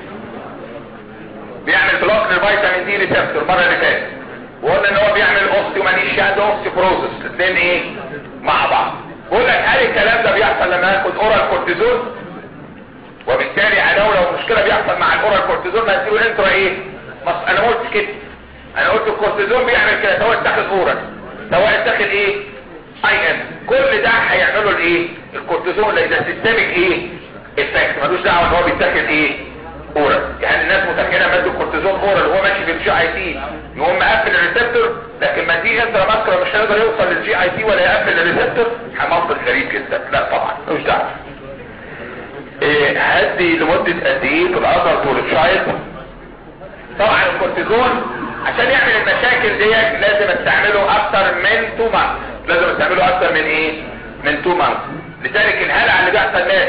بيعمل بلوك للفيتامين دي ريسبتور المره اللي فاتت، وقلنا ان هو بيعمل اوستيومانيشيا واوستيوبروزس الاثنين ايه مع بعض. بقول لك هل الكلام ده بيحصل لما ياخد اورال كورتيزون؟ وبالتالي انا لو مشكله بيحصل مع الاورال كورتيزون ما هتقول انترا ايه؟ انا ما قلتش كده، انا قلت الكورتيزون بيعمل كده سواء اتاخد اورال سواء اتاخد ايه اي ام، كل ده هيعملوا الايه الكورتيزون اللي ده سيستميك ايه افكت، ملوش دعوه ان هو بيتاخد ايه اورال. يعني الناس متخيله ماده الكورتيزون اورال وهو ماشي في الجي اي تي يقوم مقفل الريسبتور، لكن ما دي انترا ماسكولار مش هيقدر يوصل للجي اي تي ولا يقفل الريسبتور، منطق غريب جدا. لا طبعا ملوش دعوه. إيه هدي لمده قد ايه في الادلت والتشايلد؟ طبعا الكورتيزون عشان يعمل المشاكل ديت لازم استعمله اكتر من اتنين مانث، لازم استعمله اكتر من ايه من اتنين مانث. لذلك الهلع اللي بيحصل ناس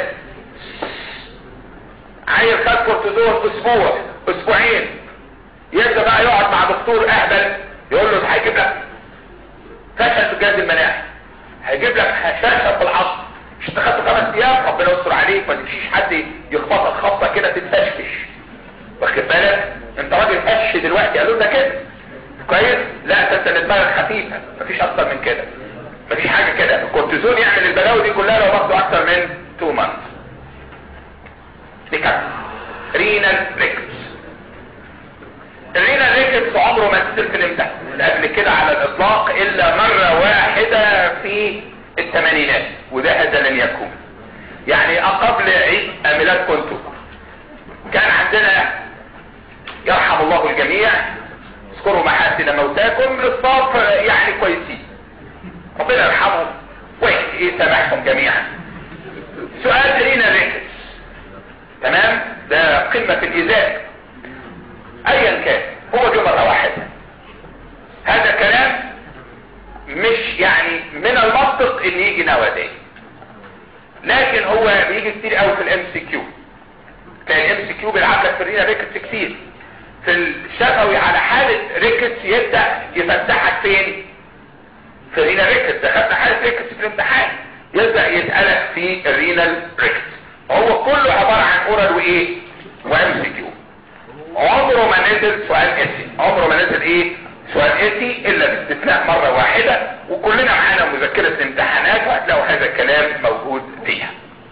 عيل خد كورتيزون اسبوع اسبوعين يبدا بقى يقعد مع دكتور اهبل يقول له هيجيب لك فشل في الجهاز المناعي، هيجيب لك هشاشه في العصب، مش انت خدته خمس ايام ربنا يستر عليك ما تمشيش حد يخبطك خبطه كده تتفشفش، واخد بالك؟ انت راجل قش دلوقتي قالوا ده كده كويس؟ لا انت اللي دماغك خفيفه، مفيش اكتر من كده، مفيش حاجه كده. الكورتيزون يعمل البلاوي دي كلها لو باخده اكتر من اتنين مانث. نكمل. رينال ريكتس. الرينال ريكتس عمره ما نزل في الامتحان قبل كده على الاطلاق الا مره واحده في الثمانينات، وده هذا لن يكون يعني قبل عيد ميلاد كنتو. كان عندنا يرحم الله الجميع، اذكروا محاسن موتاكم للصاف يعني كويسين، ربنا يرحمهم ويسامحهم جميعا. سؤال رينال ريكتس تمام، ده قمة الإزاء ايا كان، هو جه مرة واحدة. هذا كلام مش يعني من المنطق ان يجي نوادي، لكن هو بيجي كتير قوي في الام سي كيو. كان الام سي كيو بيلعب لك في الرينا ريكتس كتير، في الشفوي على حالة ريكتس يبدأ يفتحك فين؟ في الرينا ريكتس. دخلنا حالة ريكتس في الامتحان يبدأ يسألك في الرينال ريكتس. هو كله عبارة عن اورال وايه وام سي كيو، عمره ما نزل سؤال اسي، عمره ما نزل ايه سؤال اسي الا باستثناء مرة واحدة، وكلنا معانا مذكرة الامتحانات وهتلاقوا هذا الكلام موجود فيها.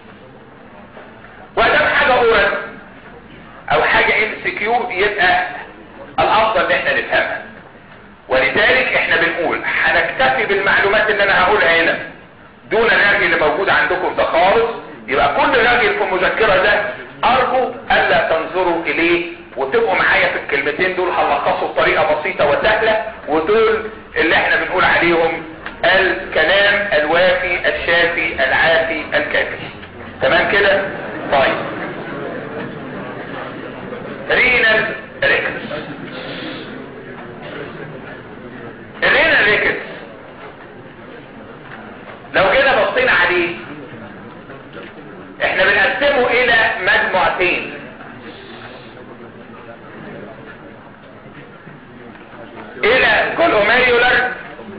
وادام حاجة اورال او حاجة ام سي كيو يبقى الافضل ان احنا نفهمها، ولذلك احنا بنقول هنكتفي بالمعلومات اللي انا هقولها هنا دون الراجل اللي موجود عندكم ده خالص. يبقى كل راجل في المذكرة ده ارجو الا تنظروا اليه، وتبقوا معايا في الكلمتين دول هلخصوا بطريقة بسيطة وسهلة، ودول اللي احنا بنقول عليهم الكلام الوافي الشافي العافي الكافي. تمام كده؟ طيب رينال ريكتس. الرينال ريكتس لو جينا بصينا عليه احنا بنقسمه الى مجموعتين. الى كولوميريولر،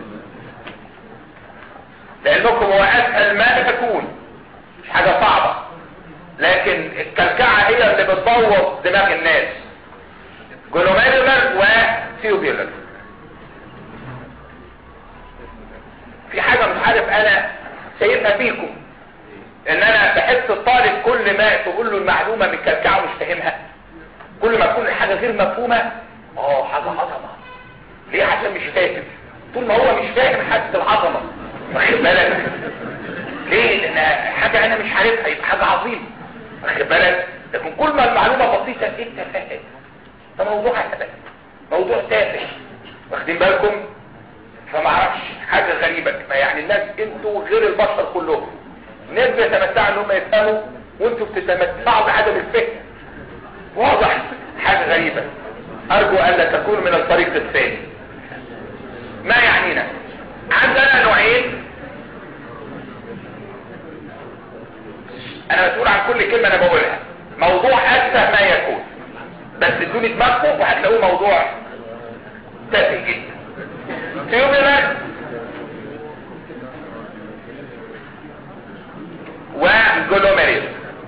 لانكم هو اسهل ما تكون، مش حاجة صعبة، لكن الكلكعة هي اللي بتبوظ دماغ الناس. كولوميريولر وتيوبيولر. في حاجة مش عارف انا سايبها فيكم، ان انا بحس الطالب كل ما تقول له المعلومة من كلكعة ومش فاهمها، كل ما تكون الحاجة غير مفهومة اه حاجة عظمة. ليه؟ عشان مش فاهم. طول ما هو مش فاهم حاسس العظمة، واخد بالك؟ ليه؟ لان حاجة انا مش عارفها يبقى حاجة عظيمة، واخد بالك؟ لكن كل ما المعلومة بسيطة انت فاهم ده موضوع هبل، موضوع تافه، واخدين بالكم؟ فما اعرفش حاجة غريبة، يعني الناس انتوا غير البشر كلهم، ناس بيتمتعوا ان هم يفهموا وانتوا بتتمتعوا بعدم الفهم. واضح؟ حاجة غريبة. ارجو الا تكون من الطريق الثاني. ما يعنينا عندنا نوعين انا مسؤول عن كل كلمة انا بقولها، موضوع اسهل ما يكون، بس ادوني دماغكم وهتلاقوه موضوع تافه جدا. تيوبولار وجلوميريولار.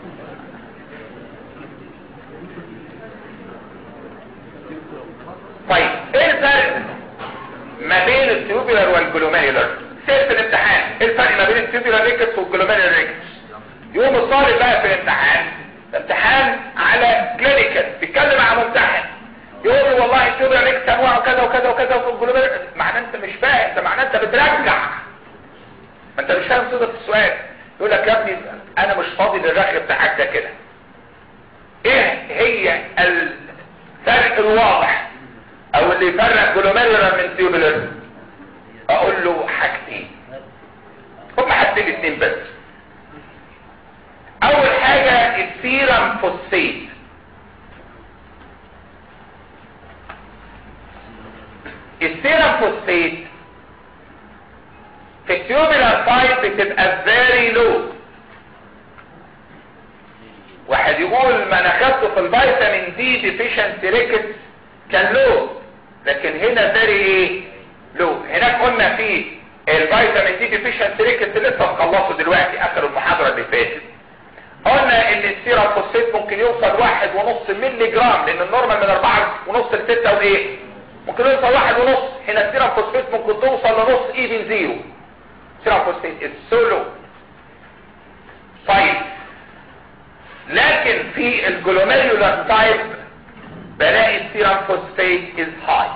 طيب ايه الفرق ما بين التيوبولار والجلوميريولار؟ سيرة الامتحان، ايه الفرق ما بين التيوبولار ريكتس والجلوميريولار ريكتس؟ يوم الطالب بقى في الامتحان، امتحان على كلينيكال، بيتكلم مع ممتحن، يقول له والله التيوبولار ريكتس انواعه كذا وكذا وكذا والجلوميريولار، معناه انت مش فاهم، ده معناه انت بترجع، ما انت مش فاهم صيغه السؤال. يقول لك يا ابني انا مش فاضي للرغي بتاعك ده كده. ايه هي الفرق الواضح او اللي يفرق جلوميريولار من تيوبولار؟ اقول له حاجتين، هم حاجتين اتنين بس. اول حاجة السيرم فوسفيت. السيرم فوسفيت في التيوبولار سايت بتبقى فيري لو. واحد يقول ما انا خدته في الفيتامين دي ديفيشنسي ريكتس كان لو، لكن هنا فيري ايه لو. هناك قلنا في الفيتامين دي ديفيشنسي ريكتس لسه مخلصه دلوقتي اخر المحاضره اللي فاتت، قلنا ان السيرم فوسفيت ممكن يوصل واحد ونص ملي جرام، لان النورمال من اربعة ونص لستة وايه، ممكن يوصل واحد ونص. هنا السيرم فوسفيت ممكن توصل لنص ايفن زيرو. السيرم فوسفيت السولو. طيب لكن في الجلوميريولار تايب بلاقي السيرم فوسفيت از هاي،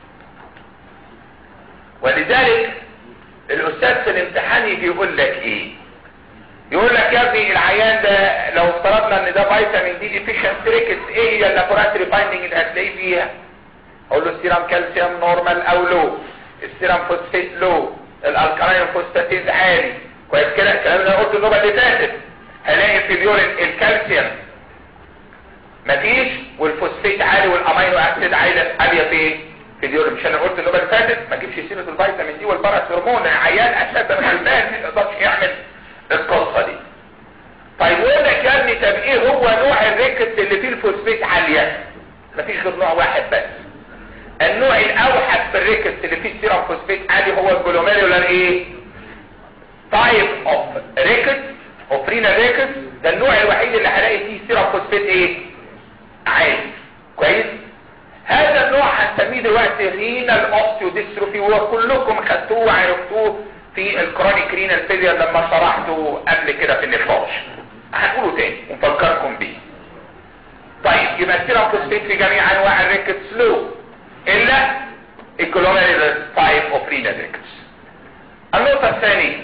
ولذلك الاستاذ في الامتحان يجي يقول لك ايه، يقول لك يا ابني العيان ده لو افترضنا ان ده فيتامين دي ديفيشنسي ريكتس، ايه هي اللابوراتوري فايندنج اللي هتلاقيه فيها؟ اقول له السيرم كالسيوم نورمال او لو، السيرم فوسفيت لو، الالكالين فوسفاتيز عالي. كويس كده الكلام اللي انا قلته النوبه اللي فاتت. هلاقي في اليورين الكالسيوم مفيش والفوسفيت عالي والامينو اسيد عاليه فين؟ في اليورين. مش انا قلت النوبه اللي فاتت ما تجيبش سيره الفيتامين دي والباراثيرمون، عيان اساسا غلبان ما يقدرش يعمل القصه دي. طيب يقول لك يا ابني طب ايه هو نوع الريكتس اللي فيه الفوسفيت عاليه؟ مفيش غير نوع واحد بس. النوع الاوحد في الريكتس اللي فيه السيرم فوسفيت عالي هو الجلوميريولار ايه؟ تايب اوف ريكتس اوف رينال ريكتس، ده النوع الوحيد اللي هلاقي فيه سيرم فوسفيت ايه؟ عالي. كويس؟ هذا النوع هنسميه دلوقتي رينال اوستيوديستروفي، وكلكم خدتوه وعرفتوه في الكرونيك رينال فيلير لما شرحته قبل كده في النقاش. هنقوله تاني ونفكركم بيه. طيب يبقى السيرم فوسفيت في جميع انواع الريكتس لو الا الجلوميريولار تايب اوف رينال ريكتس. النقطة الثانية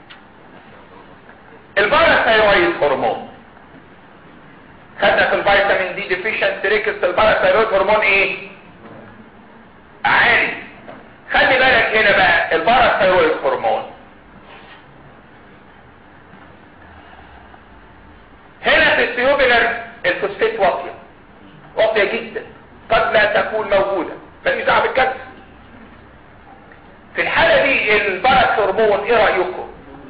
الباراثايرويد هرمون. خدنا في الفيتامين دي ديفيشنسي ريكتس الباراثايرويد هرمون ايه؟ عالي. خلي بالك هنا بقى الباراثايرويد هرمون هنا في التيوبولار الفوسفيت واطيه واطيه جدا، قد لا تكون موجوده، ماليش دعوه بالكسر. في الحاله دي الباراث هرمون ايه رايكم؟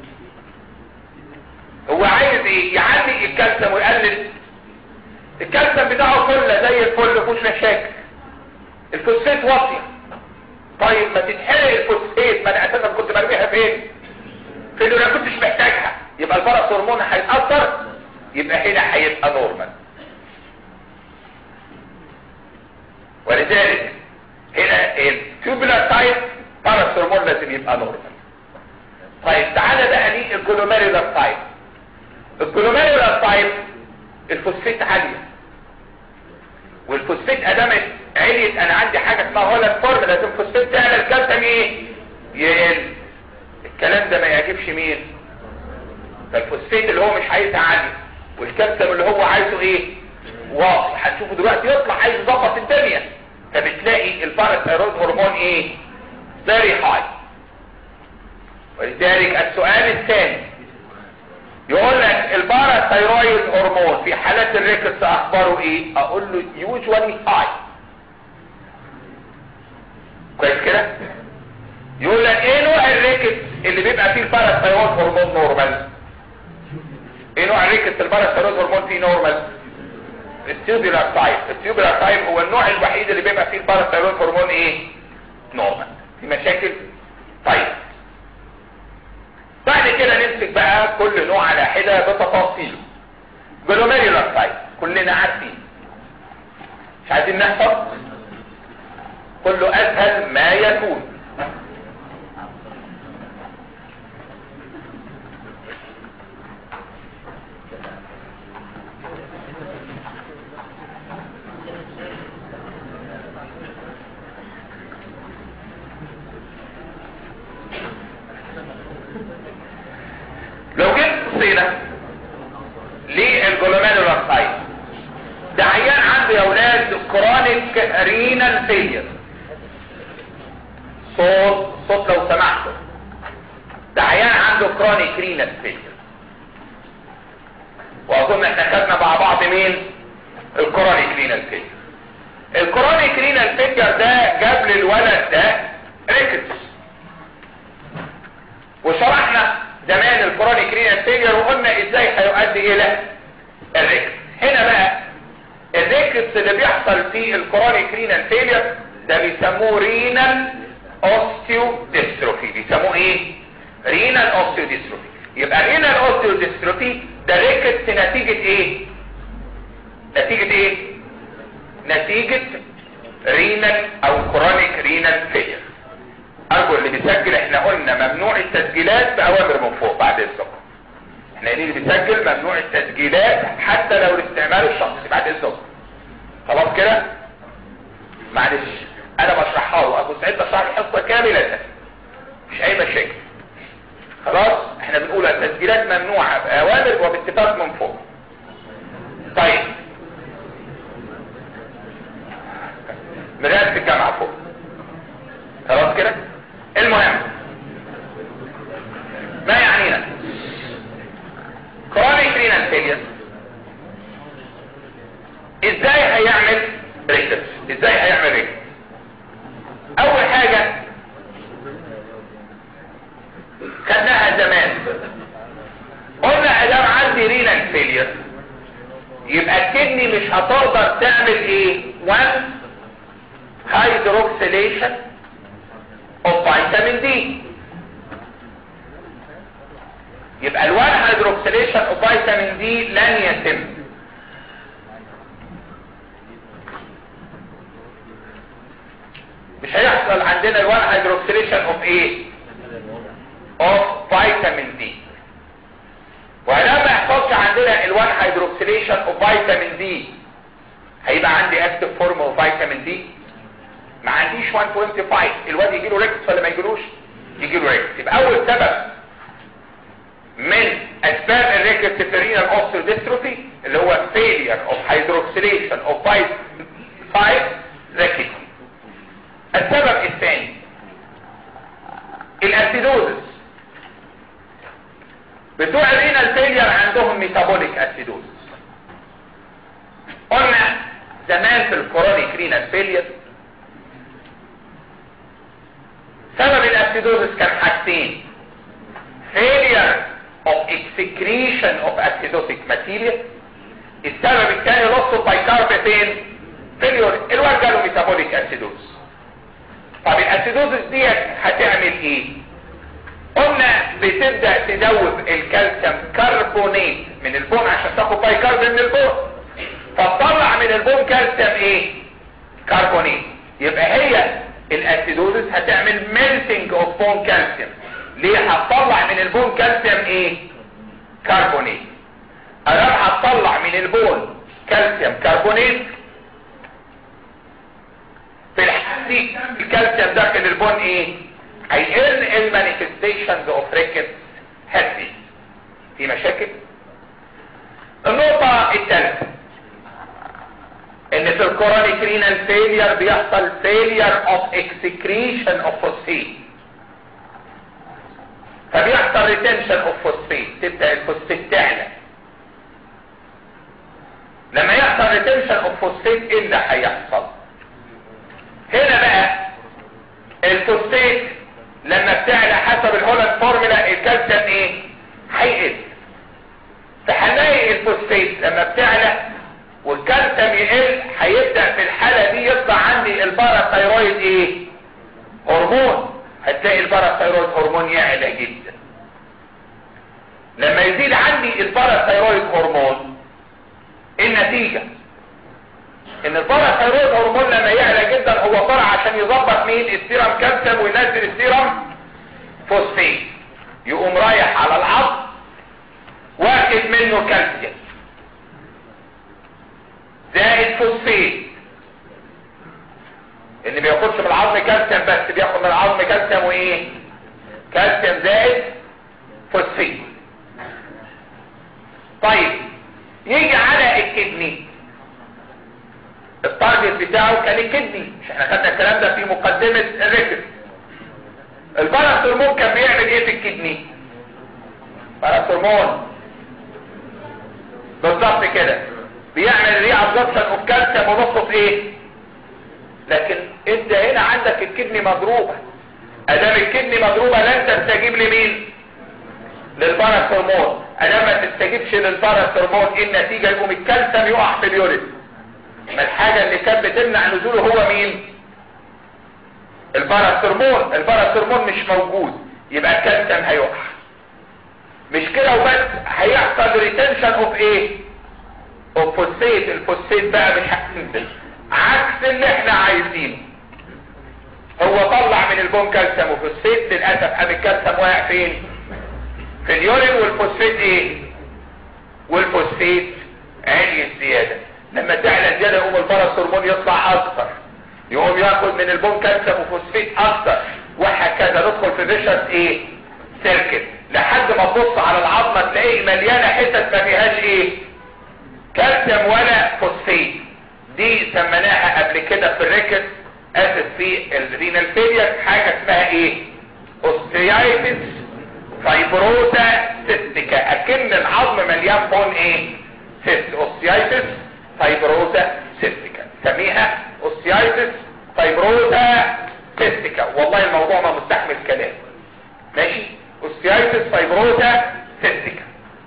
هو عايز ايه؟ يعلي الكالسيوم ويقلل الكالسيوم بتاعه كله زي الفل مفيهوش مشاكل. الفوسفيت واطيه. طيب ما تتحرق الفوسفيت، ما انا اساسا كنت برميها فين؟ في اللي انا كنتش محتاجها. يبقى الباراث هرمون هيتاثر، يبقى هنا هيبقى نورمال. ولذلك هنا التيوبولار تايب باراث هرمون لازم يبقى نورمال. طيب تعالى بقى ليه الجلوميريولار تايب. الجلوميريولار تايب الفوسفيت عاليه، والفوسفيت ادامت عليت انا عندي حاجه اسمها هولاند فورم، لازم الفوسفيت تعلى الكالسيوم ايه؟ يقل. الكلام ده ما يعجبش مين؟ فالفوسفيت اللي هو مش عايزها عالي والكالسيوم اللي هو عايزه ايه؟ واطي. هتشوفوا دلوقتي يطلع عايز يظبط الدنيا، فبتلاقي الباراثايرويد هرمون ايه؟ فيري هاي. ولذلك السؤال الثاني يقول لك الباراثايرويد هرمون في حالات الريكتس اخباره ايه؟ اقول له يوجوالي هاي. كويس كده؟ يقول لك ايه نوع الريكتس اللي بيبقى فيه الباراثايرويد هرمون نورمال؟ ايه نوع الريكتس ريكت الباراثيرويد هرمون فيه نورمال؟ التيوبولار تايب. التيوبولار تايب هو النوع الوحيد اللي بيبقى فيه الباراثيرويد هرمون ايه؟ نورمال. في مشاكل؟ طيب بعد كده نمسك بقى كل نوع على حده بتفاصيله. جلوميرولار تايب كلنا عارفين، مش عايزين نحفظ، كله اسهل ما يكون. لو جيت بصينا للجلوميرولار تايب ده عيان عنده يا اولاد كرونيك رينال فيلير. صوت صوت لو سمحتوا، ده عيان عنده كرونيك رينال فيلير. واظن احنا خدنا مع بعض مين؟ الكرونيك رينال فيلير. الكرونيك رينال فيلير ده جاب للولد ده ريكتس، وشرحنا زمان الكرونيك رينال فيلير وقلنا ازاي هيؤدي الى الريكتس. هنا بقى الريكتس اللي بيحصل فيه الكرونيك رينال فيلير ده بيسموه رينال اوستيو ديستروفي. بيسموه ايه؟ رينال اوستيو ديستروفي. يبقى رينال اوستيو ديستروفي ده ريكتس نتيجة ايه؟ نتيجة ايه؟ نتيجة رينال او كرونيك رينال فيلير. ارجو اللي بيسجل، احنا قلنا ممنوع التسجيلات باوامر من فوق بعد اذنكم. احنا اللي بيسجل ممنوع التسجيلات حتى لو الاستعمال الشخصي بعد اذنكم. خلاص كده؟ معلش انا بشرحها له، ابو سعيد بشرح الحصه كامله مش اي مشاكل. خلاص احنا بنقول التسجيلات ممنوعه باوامر وباتفاق من فوق. طيب من رئاسه الجامعه فوق. خلاص كده؟ المهم ما يعنينا كرونيك رينال فيلير ازاي هيعمل ريكتس؟ ازاي هيعمل ريكتس؟ اول حاجة خدناها زمان، قلنا ادام عندي رينال فيلير يبقى الكدني مش هتقدر تعمل ايه؟ وان هيدروكسيليشن اوف فيتامين دي. يبقى الوان هيدروكسيليشن اوف فيتامين دي لن يتم. مش هيحصل عندنا الوان هيدروكسيليشن اوف ايه؟ اوف فيتامين دي. ولما ما يحصلش عندنا الوان هيدروكسيليشن اوف فيتامين دي هيبقى عندي اكتف فورم اوف فيتامين دي؟ ما عنديش واحد فاصلة خمسة. الواد يجي له ريكتس ولا ما يجيلوش؟ يجي له ريكتس. يبقى اول سبب من اسباب الريكتس في الرينال اوستيو ديستروفي اللي هو فيلير اوف هيدروكسيليشن اوف فيتامين ريكتس. السبب الثاني الاسيدوزس. بتوع الرينال فيلير عندهم ميتابوليك اسيدوزس. قلنا زمان في الكرونيك رينال فيلير سبب الاسيدوزس كان حاجتين: failure of excretion of acidotic material. السبب الثاني loss of bicarb فين؟ فيلير. الواد جاله ميتابوليك اسيدوزس. طب الاسيدوزس دي هتعمل ايه؟ قلنا بتبدا تدوب الكالسيوم كربونات من البون عشان تاخد بايكارب من البون، فتطلع من البون كالسيوم ايه؟ كربونات. يبقى هي الاسيدوزس هتعمل ميلتنج اوف بون كالسيوم. ليه؟ هتطلع من البون كالسيوم ايه؟ كربونات. ادام هتطلع من البون كالسيوم كربونات، في الحالة دي الكالسيوم داخل البون ايه؟ هيقل المانيفستيشنز اوف ريكتس هيلثي. في مشاكل؟ النقطة الثالثة ان في الكرونيك رينال فيلير بيحصل فيلير اوف اكسكريشن اوف فوسفيت، فبيحصل ريتنشن اوف فوسفيت. تبدا الفوسفيت تعلى. لما يحصل ريتنشن اوف فوسفيت ايه اللي هيحصل؟ هنا بقى الفوسفيت لما بتعلى حسب الهولاند فورمولا الكالسيوم ايه؟ هيقل. فهنلاقي فوسفيت لما بتعلى والكالسيوم يقل هيبدأ في الحالة دي يطلع عندي الباراثايرويد ايه؟ هرمون. هتلاقي الباراثايرويد هرمون يعلى جدا. لما يزيد عندي الباراثايرويد هرمون النتيجة ان الباراثايرويد هرمون لما يعلى جدا هو طلع عشان يظبط مين؟ السيرم كالسيوم وينزل السيرم فوسفيت، يقوم رايح على العظم واخد منه كالسيوم زائد فوسفيت. اللي بياخدش من العظم كالسيوم بس، بياخد من العظم كالسيوم وايه؟ كالسيوم زائد فوسفيت. طيب يجي على الكدني، التارجت بتاعه كان الكدني، مش احنا خدنا الكلام ده في مقدمة الريكس. الباراثورمون كان بيعمل ايه في الكدني؟ باراثورمون بالظبط كده بيعمل ري ابزوربشن اوف كالسيوم ونصه في ايه؟ لكن انت هنا عندك الكدني مضروبه. ادام الكدني مضروبه لن تستجيب لمين؟ للباراثورمون. ادام ما تستجيبش للباراثورمون ايه النتيجه؟ يقوم الكالسيوم يقع في اليورين. ما الحاجه اللي كانت بتمنع نزوله هو مين؟ الباراثورمون. الباراثورمون مش موجود يبقى الكالسيوم هيقع. مش كده وبس، هيحصل ريتنشن اوف ايه؟ اوف فوسفيت. الفوسفيت بقى مش هتنزل عكس اللي احنا عايزينه. هو طلع من البون كالسيوم وفوسفيت، للاسف قام الكالسيوم واقع فين؟ في اليورين. والفوسفيت ايه؟ والفوسفيت عالي الزياده. لما تعلى زياده يقوم الباراثورمون يطلع اكتر، يقوم ياخد من البون كالسيوم وفوسفيت اكتر، وهكذا ندخل في فيشس ايه؟ سيركل، لحد ما تبص على العظمه تلاقيه مليانه حتت ما فيهاش ايه؟ كالسيوم ولا فوسفيت. دي سميناها قبل كده في الريكس اسف في الرينال فيلير حاجه اسمها ايه؟ اوستيايتس فايبروزا سيستيكا. اكن العظم مليان بون ايه؟ سيست. اوستيايتس فايبروزا سيستيكا، سميها اوستيايتس فايبروزا سيستيكا. والله الموضوع ما مستحمل كلام. ماشي؟ اوستيايتس فايبروزا سيستيكا.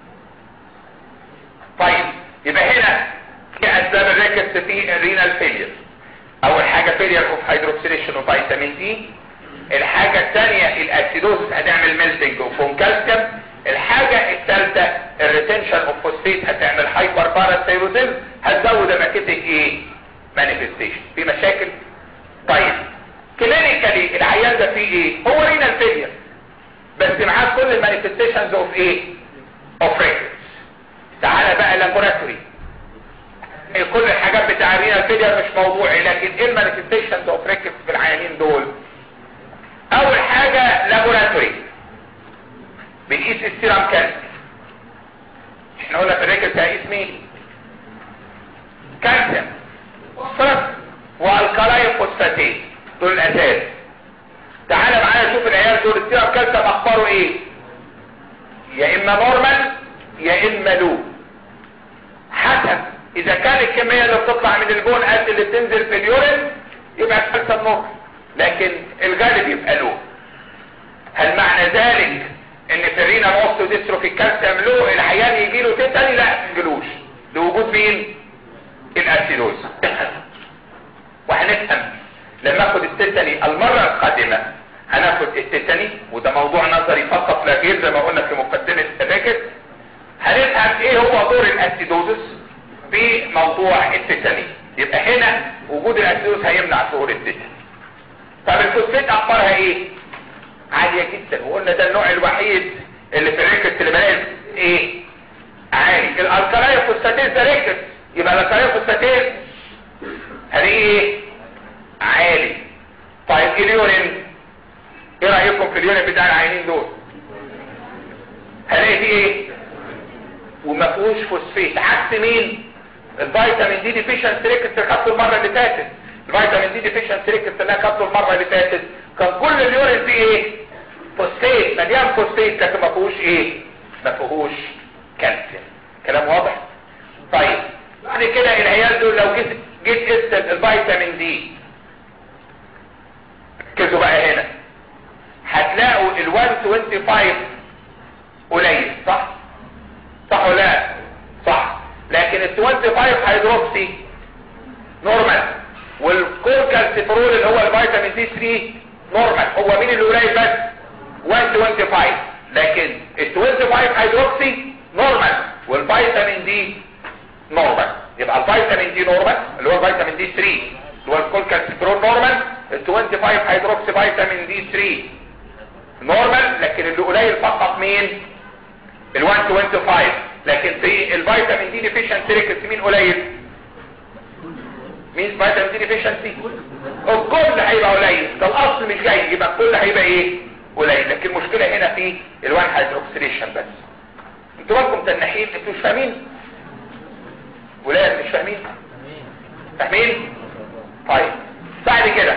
طيب يبقى هنا في اسباب الريكس في الرينال فيلير. اول حاجه فيلير اوف هيدروكسيليشن اوف فيتامين دي. الحاجه الثانيه الاسيدوزس هتعمل ميلتنج اوف بون كالسيوم. الحاجه الثالثه الريتنشن اوف فوسفيت هتعمل هايبر باراثايرويدزم، هتزود ماكيتك ايه؟ مانيفستيشن. في مشاكل؟ طيب كلينيكالي العيان ده فيه ايه؟ هو رينال فيلير بس معاه كل المانيفستيشنز اوف ايه؟ اوف ريكس. تعالى بقى لابوراتوري. كل الحاجات بتاع الرينال فيلير مش موضوعي، لكن ايه المانيفستيشنز اوف ريكس في العيانين دول؟ اول حاجه لابوراتوري بنقيس السيرم كالسيوم. احنا قلنا في الريكس هقيس مين؟ كالسيوم فوسفورس والكالاين فوسفاتيت، دول الاساس. تعالى معايا شوف العيال دول السيرم كالسيوم اخباره ايه؟ يا اما نورمال يا اما لو، حسب اذا كان الكميه اللي بتطلع من البون قد اللي بتنزل في اليورين يبقى الكالسيوم نورمال، لكن الغالب يبقى لو. هل معنى ذلك ان في الرينال اوستيوديستروفي الكالسيوم لو العيان يجي له تيتاني؟ لا ما يجيلوش، لوجود مين؟ الاسيدوز. وهنفهم لما اخد التيتاني المره القادمه هناخد التيتاني، وده موضوع نظري فقط لا غير زي ما قلنا في مقدمه الريكس. هنفهم ايه هو دور الاسيدوزس في موضوع التيتاني. يبقى هنا وجود الاسيدوز هيمنع ظهور التيتاني. طب الفوسفيت اخبارها ايه؟ عاليه جدا، وقلنا ده النوع الوحيد اللي في الريكس اللي بلاقي ايه؟ عالي. الالكالاين فوسفاتيز ده ريكس، يبقى الالكالاين فوسفاتيز هلاقيه ايه؟ عالي. طيب اليورين ايه رايكم في اليورين بتاع العينين دول؟ هلاقي فيه ايه؟ وما فيهوش فوسفيت، عكس مين؟ الفيتامين دي ديفيشنسي ريكس اللي خدته المره اللي فاتت. الفيتامين دي ديفيشنسي ريكس اللي انا خدته المره اللي فاتت كان كل اليورين فيه ايه؟ فوسفيت، مليان فوسفيت، لكن ما فيهوش ايه؟ ما فيهوش كالسيوم. كلام واضح؟ طيب بعد كده العيال دول لو جيت جيت قست الفيتامين دي، ركزوا بقى هنا، هتلاقوا ال مية وخمسة وعشرين قليل، صح؟ صح ولا لا؟ صح. خمسة هيدروكسي نورمال، والكولكالسيفرول اللي هو الفيتامين دي ثلاثة نورمال. هو مين اللي قليل بس؟ مية وخمسين، لكن ال خمسة وعشرين هيدروكسي نورمال والفيتامين دي نورمال. يبقى الفيتامين دي نورمال اللي هو الفيتامين دي ثلاثة اللي هو الكولكالسيفرول نورمال، ال خمسة وعشرين هيدروكسي فيتامين دي ثلاثة نورمال، لكن اللي قليل فقط مين؟ ال مية وخمسين. لكن في الفيتامين دي ديفيشنسي ريكس مين قليل؟ مين فيتامين دي ديفيشنسي؟ الكل هيبقى قليل، ده الاصل مش جاي، يبقى الكل هيبقى ايه؟ قليل. لكن المشكله هنا في الوان هيدروكسيليشن بس. انتوا بالكم تنحين، انتوا مش فاهمين؟ ولاد مش فاهمين؟ فاهمين؟ طيب بعد كده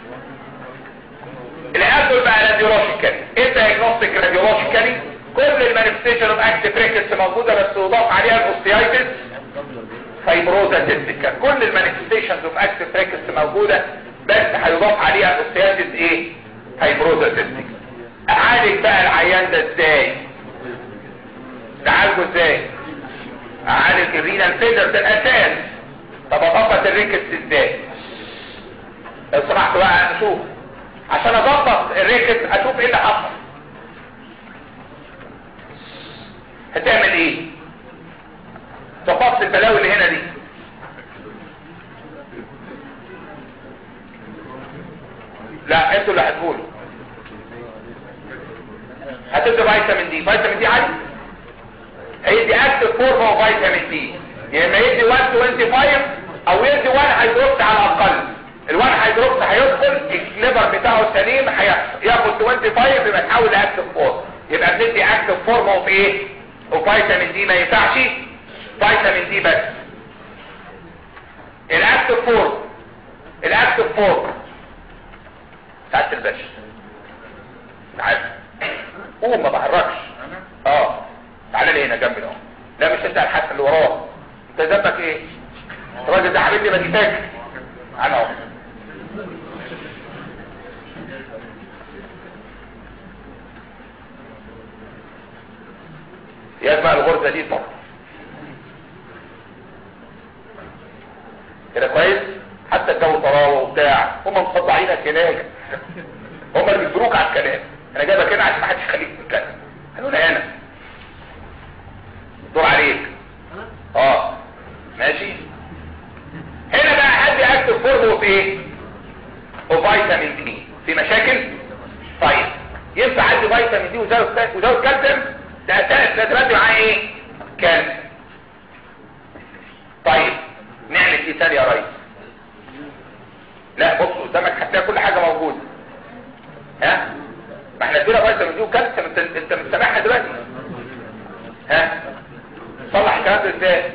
العيال دول بقى راديولوجيكالي. ايه دايجنوستيك راديولوجيكالي؟ كل المانيفستيشن اوف اكتيف ريكتس موجوده، بس يضاف عليها الاوستيايتس فايبروزا سيستيكا. كل المانيفستيشنز اوف اكتيف ريكتس موجوده، بس هيضاف عليها الاوستيايتس ايه؟ فايبروزا سيستيكا. اعالج بقى العيان ده ازاي؟ نعالجه ازاي؟ اعالج الرينال فيلر ده الاساس. طب اضبط الريكتس ازاي؟ لو سمحتوا بقى نشوف، عشان اضبط الريكتس اشوف ايه اللي حصل. هتعمل ايه؟ تفصل البلاوي اللي هنا دي. لا انتوا اللي هتقولوا. هتدي فيتامين دي. فيتامين دي عادي هيدي اكتف فورم اوف فيتامين دي، يا اما يدي مية وخمسين او يدي واحد هيدروكس على الاقل. الواحد هيدروكس هيدخل الليفر بتاعه سليم، هياخد خمسين يبقى تحول لاكتف فورم. يبقى بندي اكتف فورم اوف ايه؟ وفيتامين دي. ما ينفعش فيتامين دي بس. الاكتف فورم الاكتف فورم ساعة الباشا تعال قوم ما بحركش. اه تعالى لي هنا جنبي اهو. لا مش انت الحاسه اللي وراه، انت ذنبك ايه؟ الراجل ده حبيبي ما جيتك انا اهو. يجمع الغرزه دي طبعا كده كويس. حتى الجو طراوه وبتاع، هم مصدعينك هناك، هم اللي بيجبروك على الكلام. انا جايبك هنا عشان ما حدش يخليك تتكلم. هنقول انا دور عليك. اه ماشي. هنا بقى حد اكتب فورمه في ايه؟ وفيتامين دي. في مشاكل؟ طيب ينفع عندي فيتامين دي وزود وزود كالسيوم؟ ده اساس لازم ادي معاه ايه؟ كالسيوم. طيب نعمل ايه تاني يا ريس؟ لا بص قدامك هتلاقي كل حاجه موجوده. ها؟ ما احنا ادينا فيتامين دي وكالسيوم، انت انت مش سامعها دلوقتي؟ ها؟ صلح الكلام ده ازاي؟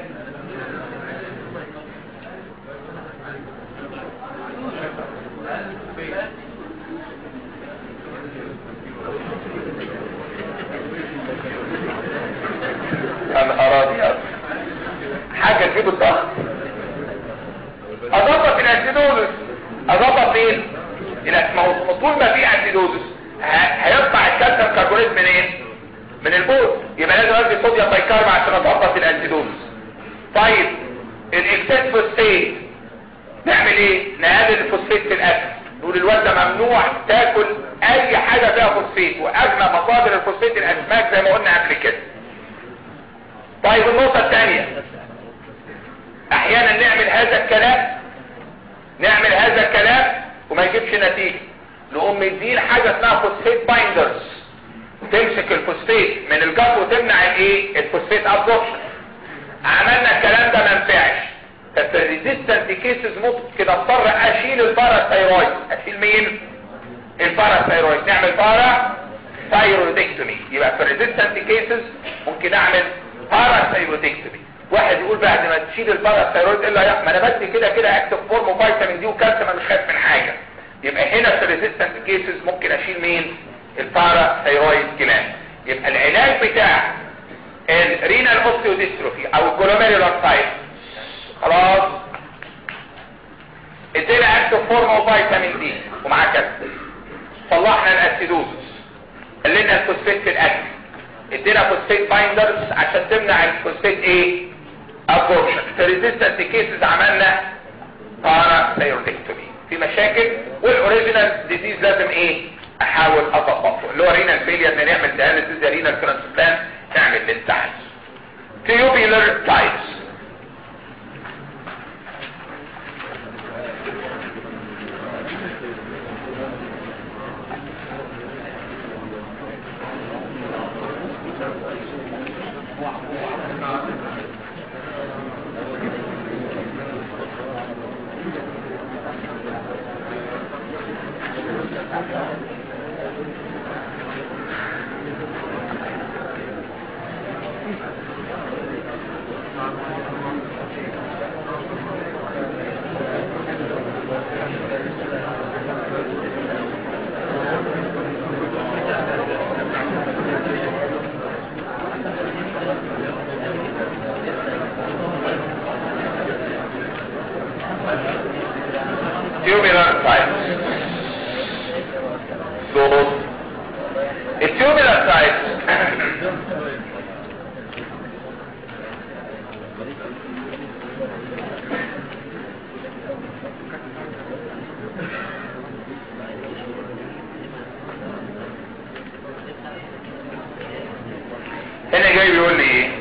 انهار ابيض حاجه تجيب الضغط. اضبط الانتيدوزس. اضبط ايه؟ ما هو طول ما في انتيدوزس هيطلع الكالسيوم كربونات منين؟ من البول. يبقى لازم ادي صوديوم بايكارب عشان اضبط الانتيدوزس. طيب الاكسات فوسفيت نعمل ايه؟ نقلل الفوسفيت في الاكل. نقول الواد ده ممنوع تاكل اي حاجه فيها فوسفيت، واغنى مصادر الفوسفيت الاسماك زي ما قلنا قبل كده. طيب النقطه الثانيه، احيانا نعمل هذا الكلام نعمل هذا الكلام وما يجيبش نتيجه. نقوم مدين حاجه اسمها فوسفيت بايندرز، تمسك الفوسفيت من الجلد وتمنع الايه؟ الفوسفيت ابزوربشن. عملنا الكلام ده ما نفعش، ففي الريزيستنت كيسز ممكن اضطر اشيل الباراثايرويد. اشيل مين؟ الباراثايرويد. نعمل بارا ثايرويدكتومي. يبقى في الريزيستنت كيسز ممكن اعمل باراثايرويدكتومي. واحد يقول بعد ما تشيل الباراثايرويد ايه اللي هيحصل؟ ما انا بدي كده كده اكتف فورم وفيتامين دي وكالسيوم، مش خايف من حاجه. يبقى هنا في الريزيستنت كيسز ممكن اشيل مين؟ الباراثايرويد جلاند. يبقى العلاج بتاع الرينال اوستيوديستروفي او الجلوميرولار سايت خلاص ادينا اكتف فورم وفيتامين دي ومعاه كالسيوم. صلحنا الاسيدوزس، قللنا الفوسفيت في الاكل، ادينا فوسفيت بايندرز عشان تمنع الفوسفيت ايه؟ ابورشن. في ريزيستنت كيسز عملنا باراثايرويدكتومي في مشاكل. والاوريجينال ديزيز لازم ايه احاول اضبطه، اللي هو رينال فيلير، نعمل دياليسيس، رينال ترانسبلانت، نعمل للتحس. تيوبيلر تايبس. Tubular types. So, a tubular type هنا جاي بيقول لي ايه؟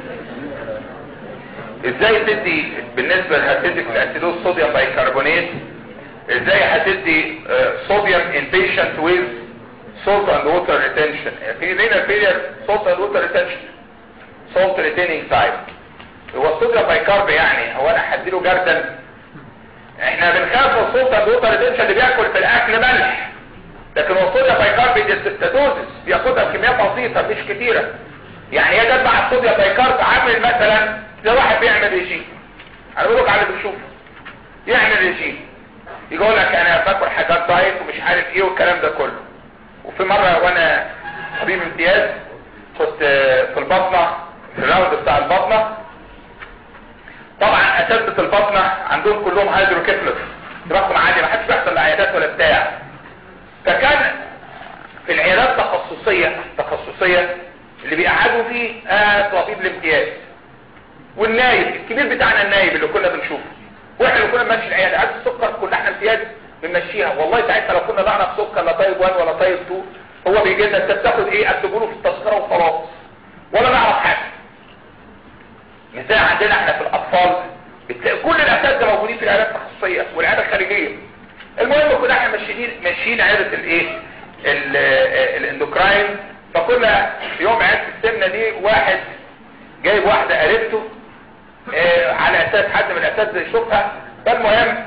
ازاي تدي بالنسبه للهاتيديك الاسيدوز صوديوم بايكربونات، ازاي هتدي صوديوم ان بيشنت ويز salt and water retention. في renal failure salt and water retention, salt retaining type. هو الصوديوم بايكارب يعني هو انا هديله جردل؟ احنا بنخاف من السولت اند ووتر ريتنشن اللي بياكل في الاكل ملح، لكن هو الصوديوم بايكارب دي ستاتوزس بياخدها بكميات بسيطه مش كتيره. يعني هي جت مع الصوديوم بايكارب عامل مثلا زي واحد بيعمل ريجيم، انا بقول لك على اللي بتشوفه، يعمل ريجيم يقول لك انا باكل حاجات دايت ومش عارف ايه والكلام ده كله. وفي مره وانا طبيب امتياز كنت في البطنه في الراوند بتاع البطنه، طبعا اساتذه البطنه عندهم كلهم هيدروكيفلس، دماغهم عادي، ما حدش بيحصل لعيادات ولا بتاع. فكان في العيادات التخصصيه التخصصيه اللي بيقعدوا فيه آه طبيب الامتياز والنايب الكبير بتاعنا، النايب اللي كنا بنشوفه، واحنا اللي كنا بنمشي العياده. عايز السكر كلها احنا امتياز بنمشيها. والله ساعتها لو كنا نعرف سكر لا طيب واحد ولا طيب اتنين، هو بيجي لنا انت بتاخد ايه اكتبوا له في التذكره وخلاص، ولا نعرف حاجه. مثال عندنا احنا في الاطفال بتلاقي كل الاساتذه موجودين في العيادات التخصصيه والعياده الخارجيه. المهم كنا احنا ماشيين ماشيين عياده الايه الاندوكراين. فكنا في يوم عياده السمنه دي واحد جايب واحده قريبته اه على اساس حد من الاساتذه يشوفها. فالمهم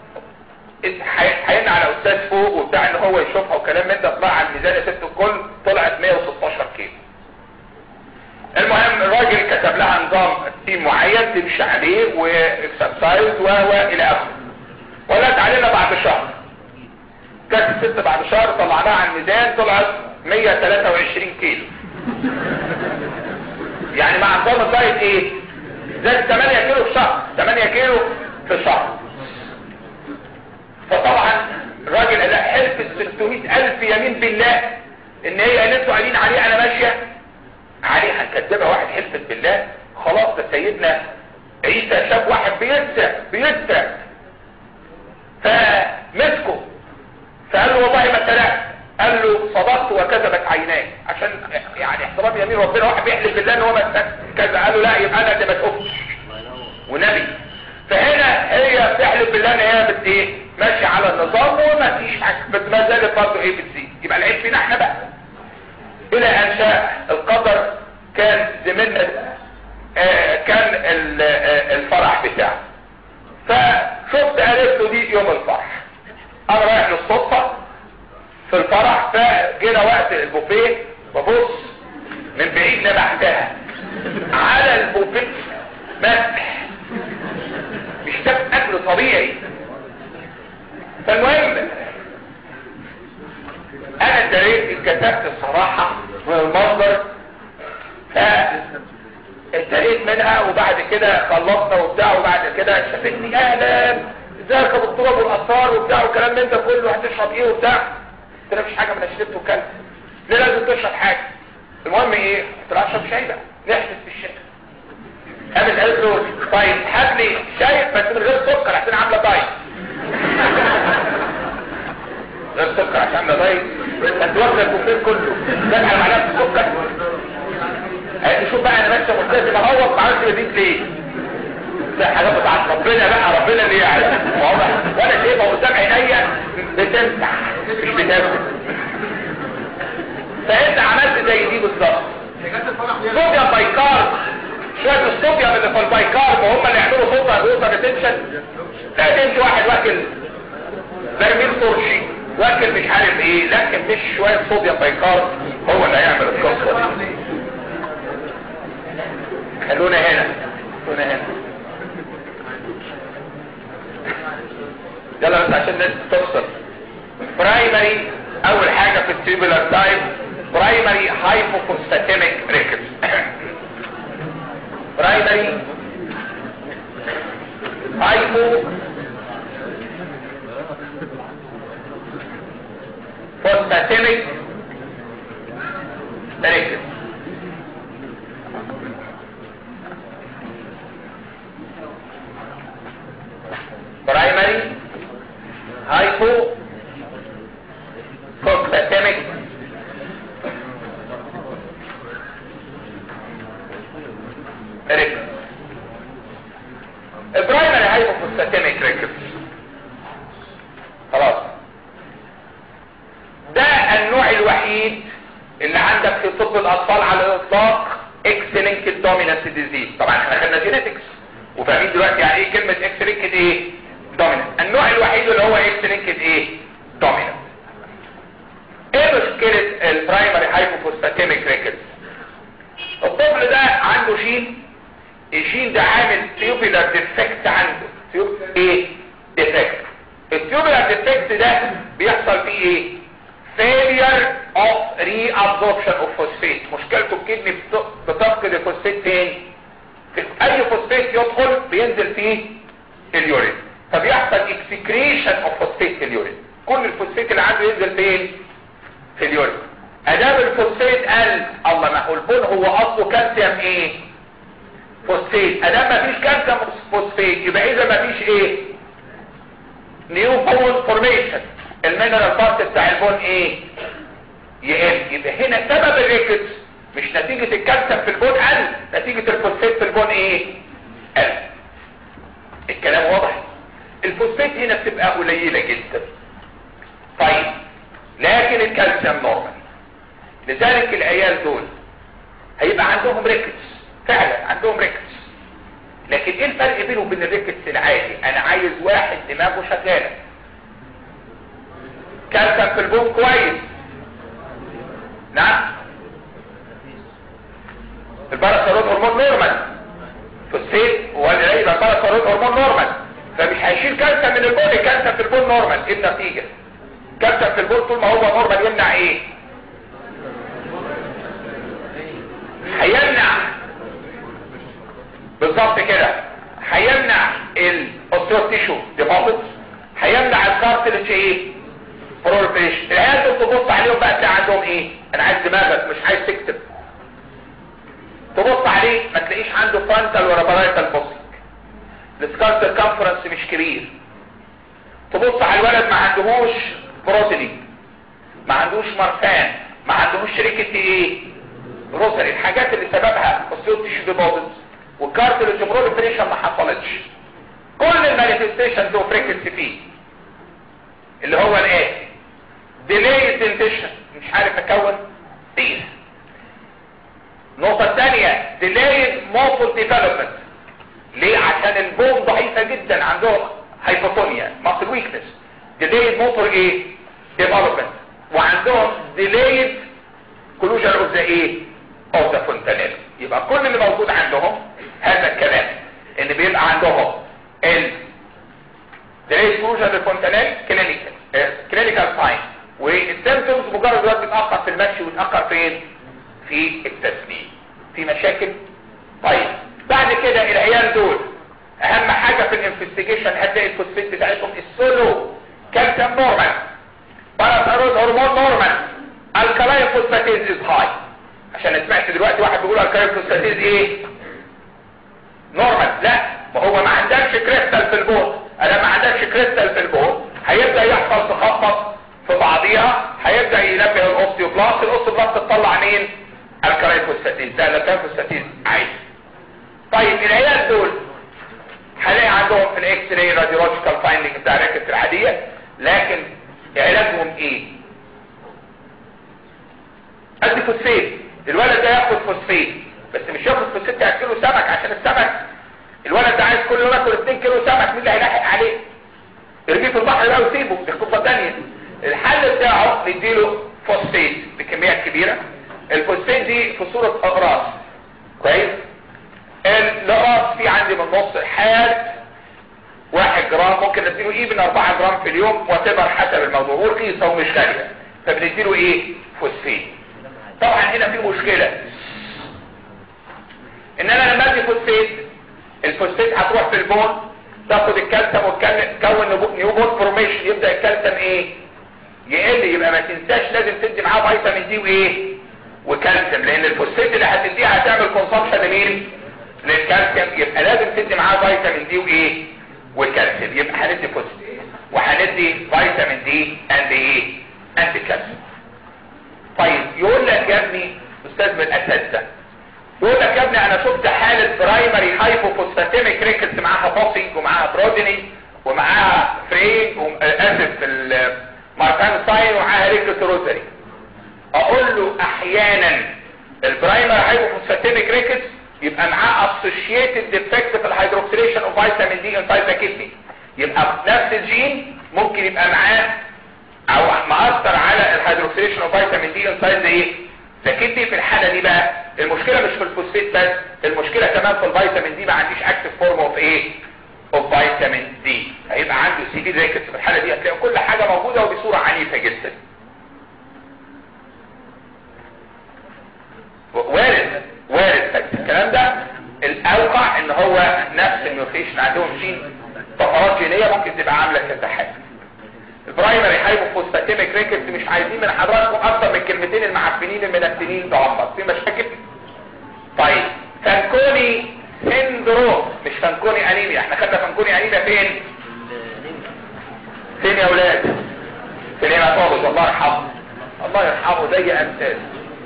حينا على استاذ فوق وبتاع ان هو يشوفها وكلام من ده. طلع على الميزان يا ست الكل طلعت مية وستاشر كيلو. المهم الراجل كتب لها نظام تيم معين تمشي عليه واكسرسايز و الى اخره، ولات علينا بعد شهر. كانت الست بعد شهر طلعناها على الميزان طلعت مية وتلاتة وعشرين كيلو. يعني مع نظام الدايت ايه زاد تمانية كيلو في شهر، تمانية كيلو في شهر. فطبعا الراجل قال حلف ستمائة الف يمين بالله ان هي قالت له قايلين عليه انا ماشيه عليها كدبه. واحد حلفت بالله خلاص. ده سيدنا عيسى شاف واحد بيسرق بيسرق فمسكه فقال له والله ما سرقت. قال له صدقت وكذبت عيناك، عشان يعني احترام يمين ربنا. واحد بيحلف بالله ان هو ما سرقش كذا، قال له لا يبقى انا اللي ما تقفش ونبي. فهنا هي بتحلف بالله ان هي بت ايه ماشيه على النظام وما فيش حاجه، بس ما زالت برضه ايه بتزيد. يبقى العيب فينا احنا بقى. الى ان شاء القدر كان زميلنا آه كان آه الفرح بتاعه. فشفت قريبته دي يوم الفرح، انا رايح للصدفه في الفرح. فجينا وقت البوفيه ببص من بعيد لبعدها على البوفيه مسح، مش ده اكل طبيعي. فالمهم انا اتدريت اتكتبت الصراحه من المصدر، فاتدريت منها. وبعد كده خلصنا وبتاع، وبعد كده شافتني اهلا ازيك يا دكتور ابو الاثار وبتاع وكلام من ده كله، هتشرب ايه وبتاع. قلت لها مفيش حاجه، ما انا شربت وكلت. ليه لازم تشرب حاجه؟ المهم ايه قلت لها اشرب شاي بقى نحبس في الشاي. قامت قالت له طيب هات لي شاي بس من غير سكر عشان عامله دايت. غير سكر عشان عامله دايت؟ انت واخده الكوفيين كله دافع معلقه السكر. شوف بقى انا ماشي ملتزم اهوط ما عملتش بديك ليه؟ ده حاجه بتاعت ربنا بقى، ربنا اللي يعرف. واضح وانا شايفها قدام عينيا بتمسح مش بتاكل. فانت عملت زي دي بالظبط. صوديوم بايكارب، شويه الصوديوم اللي في البايكارب وهم اللي يعملوا صودا جوزا ريتنشن. لا انت واحد واكل برميل ترشي واكل مش عارف ايه، لكن مش شويه صوديوم بايكارب هو اللي هيعمل القصه دي. خلونا هنا خلونا هنا يلا بس عشان الناس تفصل. برايمري اول حاجه في التيوبولار تايب برايمري هايبوكونستاتيميك ريكتس. برايمري هايبو كونستاتيميك ريكتس. برايمري هايبو كونستاتيميك ريكتس. البرايمري هايبو كونستاتيميك ريكتس خلاص ده النوع الوحيد اللي عندك في طب الاطفال على الاطلاق اكس لينكد دومينانت ديزيز. طبعا احنا خدنا جينيتكس وفاهمين دلوقتي يعني ايه كلمه اكس لينكد ايه دومينانت. النوع الوحيد اللي هو اكس لينكد ايه دومينانت. ايه مشكله البرايمري هايبوكونستاتيميك ريكتس؟ الطفل ده عنده جين، الجين ده عامل تيوبولار ديفكت عنده. تيوب ايه ديفكت. التيوبولار ديفكت ده بيحصل فيه ايه؟ failure of reabsorption of phosphate. مشكلته الكدني بتفقد الفوسفات فين؟ في اي فوسفات يدخل بينزل فيه اليورين، فبيحصل excretion of phosphate في اليورين. كل الفوسفات اللي عنده ينزل فين؟ في اليورين. ادام الفوسفات قل، الله ما هو البن هو اصله كالسيوم ايه؟ فوسفات. ادام ما فيش كالسيوم فوسفات يبقى اذا ما فيش ايه؟ نيو بون فورميشن. المينرال بارت بتاع البون ايه؟ يقل. يبقى هنا سبب الريكتس مش نتيجة الكالسيوم في البون قل، نتيجة الفوسفات في البون ايه؟ قل. الكلام واضح؟ الفوسفات هنا بتبقى قليلة جدا. طيب لكن الكالسيوم نورمال. لذلك العيال دول هيبقى عندهم ريكتس، فعلا عندهم ريكتس. لكن ايه الفرق بينه وبين الريكتس العادي؟ انا عايز واحد دماغه شغاله، كالسيوم في البون كويس. نعم الباراثيرويد هرمون نورمال، فوسفات والعيب الباراثيرويد هرمون نورمال، فمش هيشيل كالسيوم من البون. الكالسيوم في البون نورمال. ايه النتيجه؟ كالسيوم في البون طول ما هو نورمال يمنع ايه؟ هيمنع بالظبط كده، هيمنع الاوستيوتيشو ديبوزيت، هيمنع الكارتلج ايه؟ بروليفريشن. العيال دول تبص عليهم بقى تلاقي عندهم ايه؟ انا عايز دماغك مش عايز تكتب. تبص عليه ما تلاقيش عنده فرونتال ولا بارايتال بوسك، السكال سيركمفرنس مش كبير. تبص على الولد ما عندهوش بروتيني، ما عندهوش مرفان، ما عندهوش شريكة ايه؟ روزري. الحاجات اللي سببها اوستيوتيشو ديبوزيت والكارتلج بروليفريشن ما حصلتش. كل المانيفستيشن له فريكنسي فيه اللي هو الاتي: delayed dentition، مش عارف اكون تيث. النقطة الثانية delayed muscle development. ليه؟ عشان البون ضعيفة جدا، عندهم هايبوتونيا muscle weakness. delayed motor ايه؟ development. وعندهم delayed collusion of the ايه؟ of the fontanelle. يبقى كل اللي موجود عندهم هذا الكلام، ان بيبقى عندهم ال delayed collusion of the fontanelle clinical clinical sign، والسيمبتومز مجرد الوقت بيتأخر في المشي ويتأخر فين؟ في التسليم. في مشاكل؟ طيب بعد كده العيال دول اهم حاجة في الانفستيجيشن هتلاقي الفوسفات بتاعتهم السولو كالسيوم نورمال، باراثيرويد هرمون نورمال، الكالاين فوسفاتيز از هاي. عشان سمعت دلوقتي واحد بيقول الكالاين فوسفاتيز ايه؟ نورمال. لا، كريستال في البون هيبدا يحصل تخبط في بعضيها، هيبدا ينبه الاوستيوبلاست، الاوستيوبلاست تطلع مين؟ الكالين فوسفاتيز. ده الكالين فوسفاتيز عادي. طيب العيال دول هنلاقي عندهم في الاكس راي راديولوجيكال فايندنج بتاع الريكتس العاديه، لكن علاجهم ايه؟ ادي فوسفات. الولد ده ياخد فوسفات، بس مش ياخد فوسفات ياكله سمك، عشان السمك الولد ده عايز كل يوم ياكل اتنين كيلو سمك، مين اللي هيلاحق عليه؟ ارميه في البحر بقى وسيبه، دي قصه ثانيه. الحل بتاعه نديله فوسفات بكميات كبيره. الفوسفات دي في صوره اقراص، كويس؟ الاقراص في عندي من نص حاد واحد جرام، ممكن نديله ايه من اربعة جرام في اليوم، وتبر حسب الموضوع، ورخيصه ومش غاليه، فبنديله ايه؟ فوسفات. طبعا هنا في مشكله، ان انا لما ادي فوسفات، الفوسفات هتروح في البون تاخد الكالسيوم وتكون نيو بون فورميشن، يبدا الكالسيوم ايه؟ يقل. يبقى ما تنساش لازم تدي معاه فيتامين دي وايه؟ وكالسيوم، لان الفوسفات اللي هتديها هتعمل كونسامشن لمين؟ للكالسيوم. يبقى لازم تدي معاه فيتامين دي وايه؟ وكالسيوم. يبقى هندي فوسفات وهندي فيتامين دي اند ايه؟ اند كالسيوم. طيب يقول لك يا ابني استاذ من الاساتذه، يقول لك يا ابني انا شفت حاله برايمري هايبوفوسفاتيميك ريكتس معاها بوسنج ومعاها بروديني ومعاها فرين اسف ماركانساين ومعاها ريكتس روزري. اقول له احيانا البرايمري هايبوفوسفاتيميك ريكتس يبقى معاه اسوشيتد ديفكت في الهيدروكسيليشن اوف فيتامين دي انسايد ذا كيدني، يبقى نفس الجين ممكن يبقى معاه او مأثر على الهيدروكسيليشن اوف فيتامين دي انسايد ذا ايه؟ ذا كيدني. في الحاله دي بقى المشكله مش في الفوسفات بس، المشكله كمان في الفيتامين دي، ما عنديش اكتف فورم اوف ايه؟ اوف فيتامين دي، هيبقى عنده سي بي ريكتس. في الحاله دي هتلاقي كل حاجه موجوده وبصوره عنيفه جدا. وارد وارد بس الكلام ده الاوقع ان هو نفس الميوتيشن عندهم جين طفرات جينيه ممكن تبقى عامله كذا حاجه. البرايمري هايبوفوسفاتيميك ريكتس مش عايزين من حضراتكم اكتر من كلمتين المعفنين المنفذين تعمق في مشاكل. طيب فانكوني سيندروم مش فانكوني انيميا، احنا خدنا فانكوني انيميا فين؟ فين يا اولاد؟ فين يا طالب؟ الله يرحمه الله يرحمه زي امثال.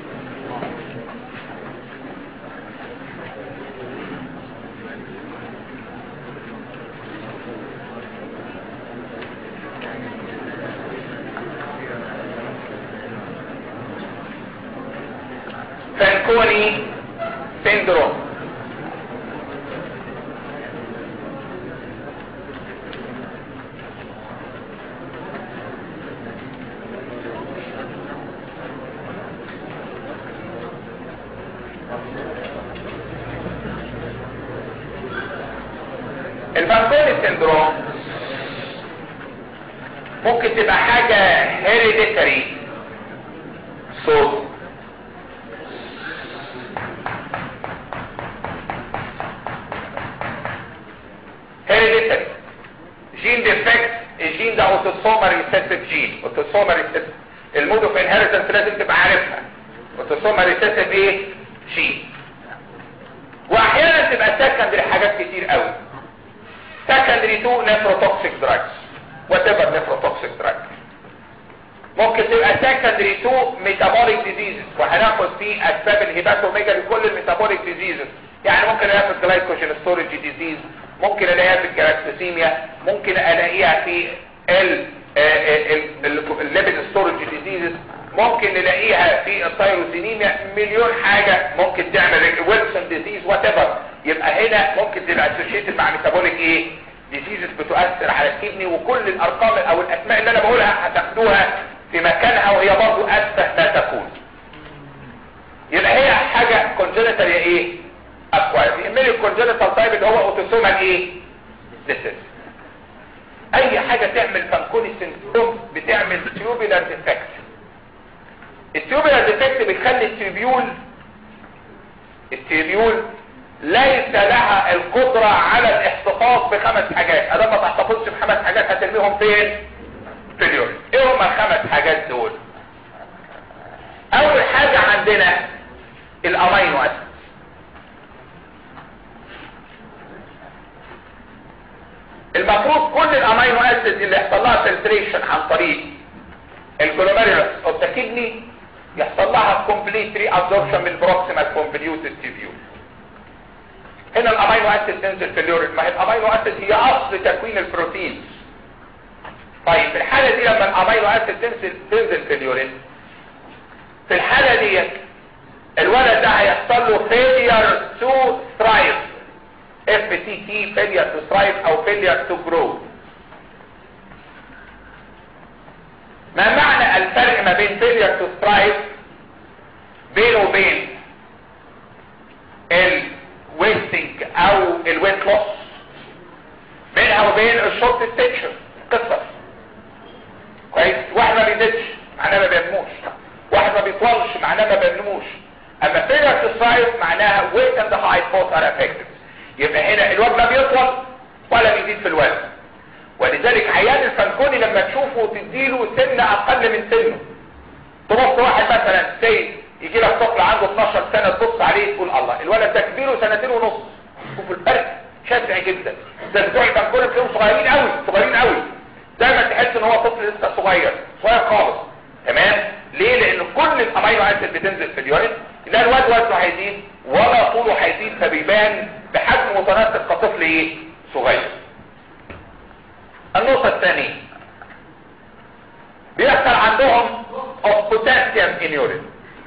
فانكوني سيندروم الفانكوني سيندروم ممكن تبقى حاجة هيريديتري صوت هيريديتري جين ديفكت. الجين ده اوتوسومال ريسيسيف جين، اوتوسومال ريسيسيف المود اوف انهيرتنس لازم تبقى عارفها، اوتوسومال ريسيسيف ايه؟ جين. واحيانا تبقى سكندري حاجات كتير قوي، سكندري تو نيفروتوكسيك دراجز وات ايفر نيفروتوكسيك دراج، ممكن تبقى سكندري تو ميتابوليك ديزيزز، وهناخد فيه اسباب الهيباتوميجالي كل الميتابوليك ديزيزز. يعني ممكن الاقيها في الجلايكوجين ستورج ديزيز، ممكن الاقيها في الجلاكتوسيميا، ممكن الاقيها في الليبيد ستورج ديزيزز، ممكن نلاقيها في الثايروسينيميا، مليون حاجه ممكن تعمل ويلسون ديزيز وات ايفر. يبقى هنا ممكن تبقى اسوشيتد مع ميتابوليك ايه؟ ديزيزز بتؤثر على الكدني، وكل الارقام او الاسماء اللي انا بقولها هتاخدوها في مكانها وهي برضه اشبه ما تكون. يبقى هي حاجه كونجنتال يا ايه؟ اكواير. يهمني الكونجنتال تايب اللي هو اوتوسومال ايه؟ ديسيز. اي حاجه تعمل فانكوني سيندروم بتعمل تيوبولار ديفكت. التيوبولار ديفكت بتخلي التيبيول التيبيول ليس لها القدرة على الاحتفاظ بخمس حاجات. اذا ما تحتفظش بخمس حاجات هترميهم فين؟ في اليورين. ايه هم الخمس حاجات دول؟ اول حاجة عندنا الامينو اسيد. المفروض كل الامينو اسيد اللي يحصل لها فلتريشن عن طريق الجلوميرولس اوف ذا كدني يحصل لها كومبليت ري ابزوربشن من البروكسيمال كونفوليوتد تيبيول. هنا الامينو اسيد تنزل في اليورين، ما هي الامينو اسيد هي اصل تكوين البروتينز. طيب في الحاله دي لما الامينو اسيد تنزل تنزل في اليورين، في الحاله دي الولد ده هيحصل له فيلير تو ثرايف، اف تي تي فيلير تو ثرايف او فيلير تو جرو. ما معنى الفرق ما بين فيلير تو ثرايف بينه وبين الويستنج او الويت لوس؟ بينها وبين الشورت ستيتشر قصه كويس. واحد ما بيزيدش معناه ما بينموش، واحد ما بيطولش معناه ما بينموش. اما فيلير تو ثرايف معناها ويت اند هايت بوث ار افكتد. يبقى هنا الواد لا بيطول ولا بيزيد في الوزن، ولذلك عيان الفانكوني لما تشوفه تديله سن اقل من سنه. تبص واحد مثلا سي يجي لك طفل عنده اتناشر سنه تبص عليه تقول الله الولد ده كبيره سنتين ونص، شوف الفرق شاسع جدا. ده بتوع الفانكوني بتلاقيهم صغيرين قوي صغيرين قوي، دايما تحس ان هو طفل لسه صغير صغير خالص. تمام؟ ليه؟ لان كل الامينو اسيد بتنزل في اليورين، لا الواد وزنه هيزيد ولا طوله هيزيد، فبيبان بحجم متناسق كطفل ايه؟ صغير. النقطة الثانية بيحصل عندهم of potassium in urine.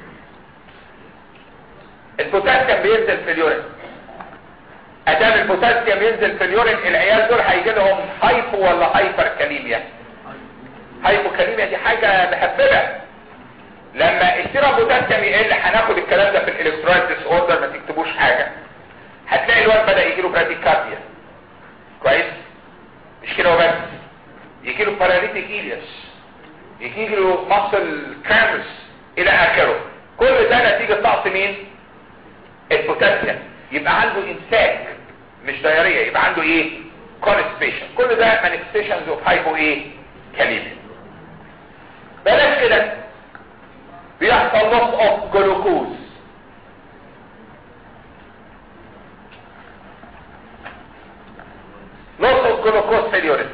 البوتاسيوم بينزل في اليورين. ادام البوتاسيوم ينزل في اليورين العيال دول هيجي لهم هايبو ولا هايبر كاليميا؟ هايبو كاليميا دي حاجة محببة. لما السيرم بوتاسيوم يقل هناخد الكلام ده في الالكترولايت ديس اوردر، ما تكتبوش حاجة. هتلاقي الواد بدأ يجي له براديكارديا كويس؟ مش كده وبس، يجي له باراليتيك إيلياس، يجي له ماسل كرامس الى اخره. كل ده نتيجة نقص مين؟ البوتاسيوم. يبقى عنده امساك مش دايرية، يبقى عنده ايه؟ كونستيبيشن. كل ده مانيفستيشنز اوف هايبو ايه؟ كاليميا. بلاش كده بيحصل لوس اوف جلوكوز. لوس اوف جلوكوز في اليورين.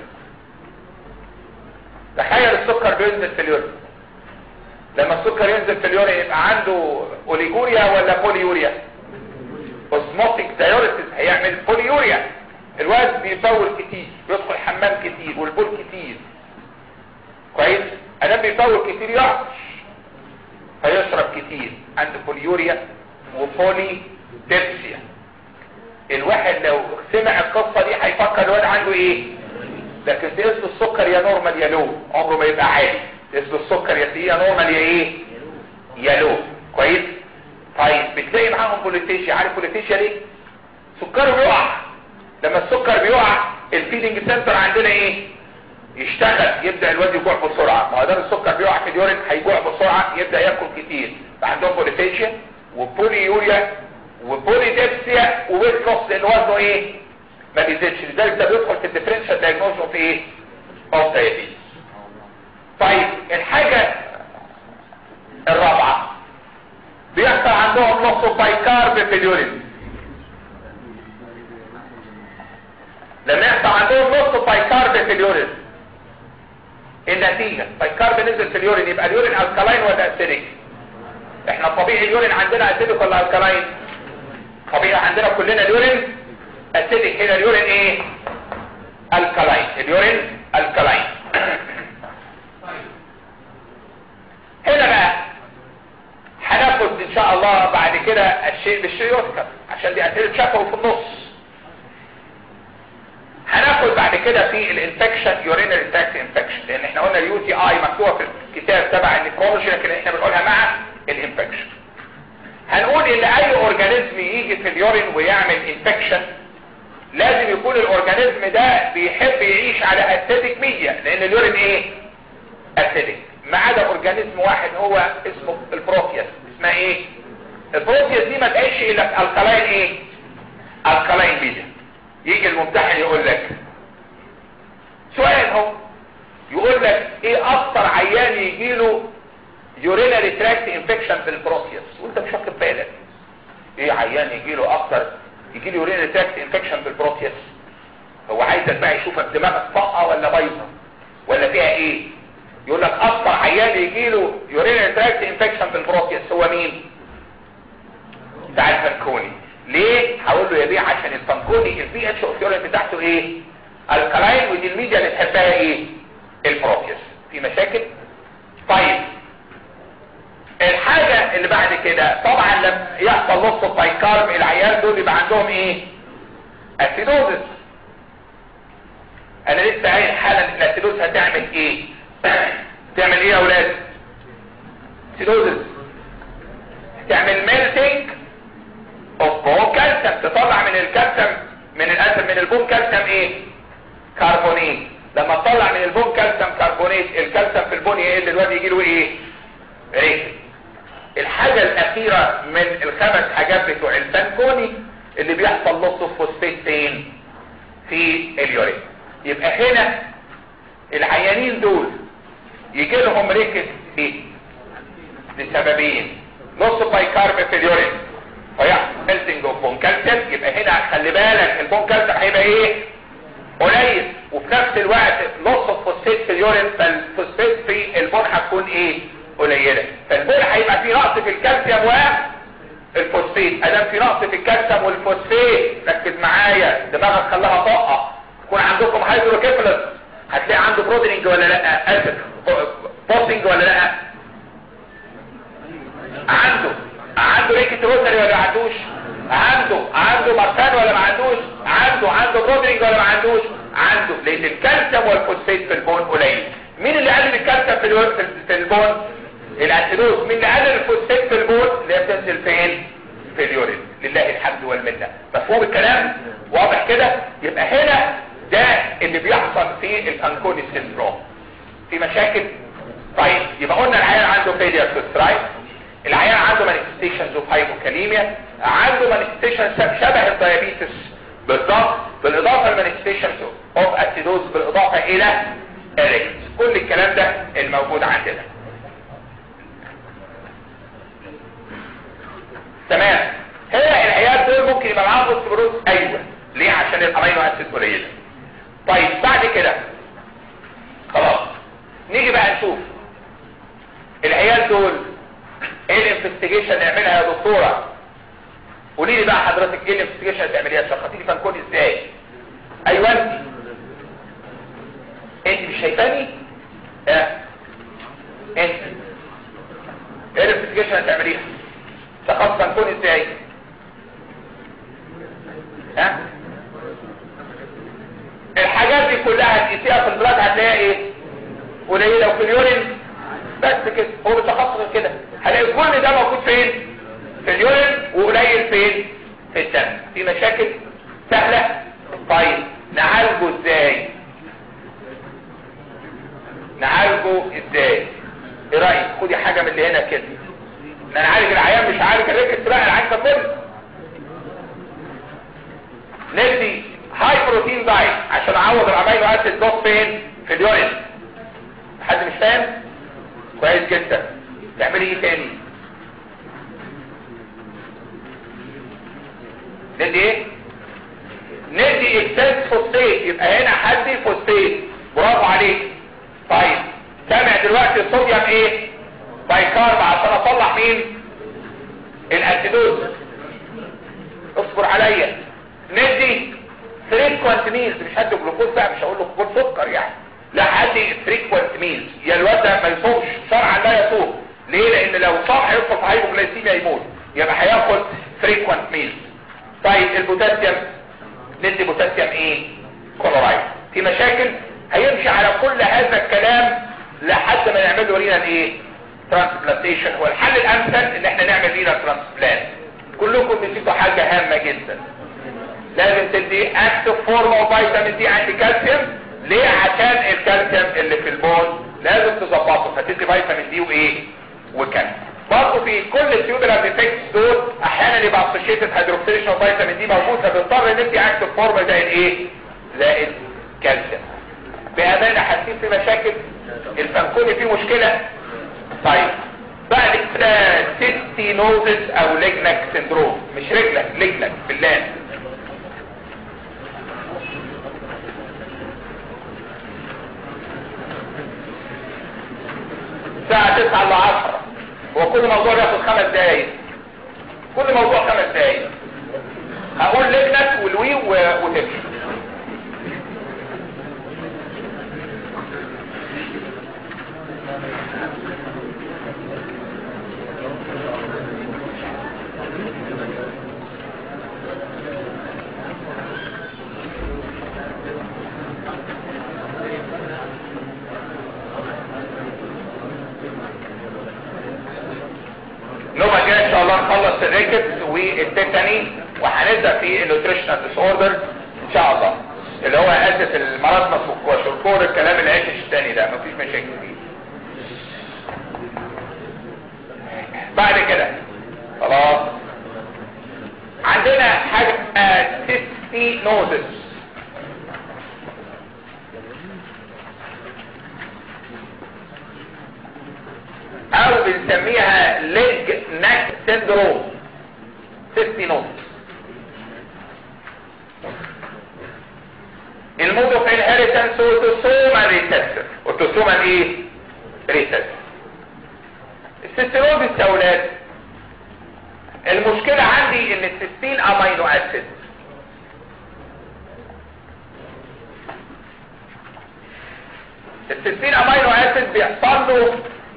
تخيل السكر بينزل في اليورين. لما السكر ينزل في اليورين يبقى عنده اوليجوريا ولا بوليوريا؟ اوزموتيك دايوريسيس هيعمل بوليوريا. الواد بيطول كتير، بيدخل حمام كتير والبول كتير كويس. ادام بيطول كتير يعطش فيشرب كتير، عنده بوليوريا وبولي ديبسيا. الواحد لو سمع القصة دي هيفكر الواد عنده ايه؟ لكن تقيس السكر يا نورمال يا لو، عمره ما يبقى عالي. تقيس السكر يا يا نورمال يا ايه؟ يا لو كويس. طيب بتلاقي معاهم بوليتيشيا. عارف بوليتيشيا ليه؟ سكره بيقع. لما السكر بيقع الفيدنج سنتر عندنا ايه؟ يشتغل، يبدا الواد يجوع بسرعه. ما هو ده السكر بيقع في اليورين هيجوع بسرعه، يبدا ياكل كتير. فعندهم بوليتيشيا وبوليوريا وبوليديبسيا وويت لوس لان وزنه ايه؟ ما بيزيدش. لذلك ده بيدخل في الديفرنشال دايجنوز اوف ايه؟ اوف دايابيتس. طيب الحاجه الرابعه بيحصل عندهم نص بايكارب في اليورين. لما يحصل عندهم نص بايكارب في اليورين النتيجه بايكارب نزل في اليورين، يبقى اليورين الكالاين ولا اسيديك؟ احنا طبيعي اليورين عندنا اسيديك ولا الكالاين؟ طبيعي عندنا كلنا اليورين اسيديك. هنا اليورين ايه؟ الكالاين. اليورين الكالاين. هنا بقى هناخد ان شاء الله بعد كده الشيء بالشيء يذكر عشان دي اسئله شفوي في النص. هناخد بعد كده في الانفكشن يورينري تراكت انفكشن، لان احنا قلنا اليو تي اي مكتوبه في الكتاب تبع النيكرولوجي لكن احنا بنقولها مع الانفكشن. هنقول ان اي اورجانيزم يجي في اليورين ويعمل انفكشن لازم يكون الاورجانيزم ده بيحب يعيش على اسيدك ميديا، لان اليورين ايه؟ اسيدك. ما عدا اورجانيزم واحد هو اسمه البروتياس. اسمها ايه؟ البروتياس دي ما تعيش الا في الكالاين ايه؟ الكالاين ميديا. يجي الممتحن يقول لك سؤال اهو، يقول لك ايه اكتر عيان يجي له يورينري تراكت انفكشن في البروتياس وانت مش واخد بالك؟ ايه عيان يجي له اكتر يجي له يورينري تراكت انفكشن في البروتياس؟ هو عايزك بقى يشوفك دماغك طاقه ولا بايظه ولا فيها ايه. يقول لك اكتر عيان يجي له يورينري تراكت انفكشن في البروتيس هو مين؟ بتاع الفانكوني. ليه؟ هقول له يا بيه عشان الفانكوني البي اتش اوف يورين بتاعته ايه؟ الكلاين، ودي الميديا اللي تحبها ايه؟ البروتيس. في مشاكل؟ طيب الحاجه اللي بعد كده طبعا لما يحصل نص بايكارب العيال دول يبقى عندهم ايه؟ اسيدوزس. انا لسه قايل حالا ان الاسيدوز هتعمل ايه؟ تعمل ايه يا اولاد؟ اسيدوزس تعمل ميلتنج اوف بون كالسيوم، تطلع من الكالسيوم من الاسيد من البون كالسيوم ايه؟ كربونيت. لما تطلع من البون كالسيوم كربونيت الكالسيوم في البون يقل الواد يجي له ايه؟ ريكل. الحاجه الاخيره من الخمس حاجات بتوع الفانكوني اللي بيحصل نص فوسفات فين؟ في اليورين. يبقى هنا العيانين دول يجي لهم ريكت ايه؟ لسببين: نص بايكارب في اليورين فيحصل ميلتنج اوف بون كالسيوم. يبقى هنا خلي بالك البون كالسيوم هيبقى ايه؟ قليل، وفي نفس الوقت نص الفوسفات في اليورين فالفوسفات في البون هتكون ايه؟ قليله. فالبون هيبقى في نقص في الكالسيوم والفوسفات. ادام في نقص في الكالسيوم والفوسفات ركز معايا دماغك خلاها طاقه. يكون عندكم هيدروكيفالس هتلاقي عنده بروتيننج ولا لا؟ اسف بوستنج ولا لا؟ عنده عنده ريكت روتري ولا ما عندوش؟ عنده عنده مارتان ولا ما عندوش؟ عنده عنده بروتيننج ولا ما عندوش؟ عنده. لان الكالسيوم والفوسفات في البون قليل. مين اللي قلل الكالسيوم في في البون؟ الاسيدوز. مين اللي قلل الفوسفات في البون؟ اللي هي بتنزل فين؟ في اليورين. لله الحمد والمنه. مفهوم الكلام؟ واضح كده؟ يبقى هنا ده اللي بيحصل في الفانكوني سيندروم. في مشاكل؟ طيب يبقى قلنا العيان عنده فيلير تو سترايك، العيان عنده مانيفستيشنز اوف هايبوكاليميا، عنده مانيفستيشن شبه الدايابيتس بالضبط، بالاضافه لمانيفستيشنز اوف اسيدوز، بالاضافه الى اريكت. كل الكلام ده الموجود عندنا. تمام. هنا العيال دول ممكن يبقى معاهم اوستيوبروز. ايوه. ليه؟ عشان الامينو اسيد قليله. طيب بعد كده خلاص نيجي بقى نشوف العيال دول ايه الانفستيجيشن نعملها يا دكتوره؟ قولي لي بقى حضرتك ايه الانفستيجيشن هتعمليها؟ شخصتي لي فانكون ازاي؟ ايوه انت انت مش شايفاني؟ اه انت ايه الانفستيجيشن هتعمليها؟ شخص فانكون ازاي؟ ها؟ الحاجات دي كلها هتقيسيها في البلاد هتلاقيها ايه؟ قليله. وفي اليورين بس كده. هو متخصص كده هلاقي كل ده موجود فين؟ في اليورين وقليل فين؟ في الدم. في مشاكل سهله. طيب نعالجه ازاي؟ نعالجه ازاي؟ ايه رايك؟ خدي حاجه من اللي هنا كده. انا نعالج العيان مش عالج الريكس بقى، العيان ده كله. ندي هاي بروتين دايت عشان اعوض الامينو اسيد دوت فين؟ في اليورين. حد مش فاهم؟ كويس جدا. تعملي ايه تاني؟ ندي ايه؟ ندي اكسنس فوسفيت. يبقى هنا حدي فوسفيت. برافو عليك. طيب سامع دلوقتي الصوديوم ايه؟ بايكارب عشان اصلح مين؟ الاسيدوز. اصبر عليا. ندي فريكوانت ميلز. مش هدي جلوكوز بقى، مش هقول له خد سكر يعني، لا هدي فريكوانت ميلز. يا الواد ده ما يصومش شرعا، لا يصوم. ليه؟ لان لو صام هيدخل في هايبوغلايسيميا يموت. يبقى هياخد فريكوانت ميلز. طيب البوتاسيوم ندي بوتاسيوم ايه؟ كلورايد. في مشاكل؟ هيمشي على كل هذا الكلام لحد ما نعمل له رينال ايه؟ ترانسبلانتيشن. والحل الامثل ان احنا نعمل رينال ترانسبلانت. كلكم نسيتوا حاجه هامه جدا. لازم تدي اكتف فورم اوف فيتامين دي انتي كالسيوم. ليه؟ عشان الكالسيوم اللي في البون لازم تظبطه، فتدي فيتامين دي وايه؟ وكالسيوم. برضه في كل التيوبولار ديفكتس دول احيانا يبقى اسوشيتد هيدروكسيليشن اوف فيتامين دي موجود، فبنضطر ندي اكتف فورم زائد ايه؟ زائد كالسيوم. بامانه حاسين في مشاكل؟ الفانكوني فيه مشكله؟ طيب بعد كده سيستينوزس او ليجناك سندروم. مش رجلك، ليجناك بالله. كل موضوع ياخد خمس دقايق، كل موضوع خمس دقايق. هقول لجنك والوي وتمشي. نوبة جاي ان شاء الله نخلص الريكتس والتيتاني وهنبدا في النيوتريشنال ديس اوردر ان شاء الله، اللي هو اسف المرض والشركور، الكلام اللي عايش الثاني ده مفيش مشاكل فيه. بعد كده خلاص عندنا حاجه سيستينوزس، او بنسميها ليج ناك سيندروم. سيستينوزس المود اوف انهيرتنس اوتوسومال ريسيسيف. اوتوسومال ايه؟ ريسيسيف. السيستينوزس يا اولاد المشكله عندي ان السيستين امينو اسيد السيستين امينو اسيد بيحصل له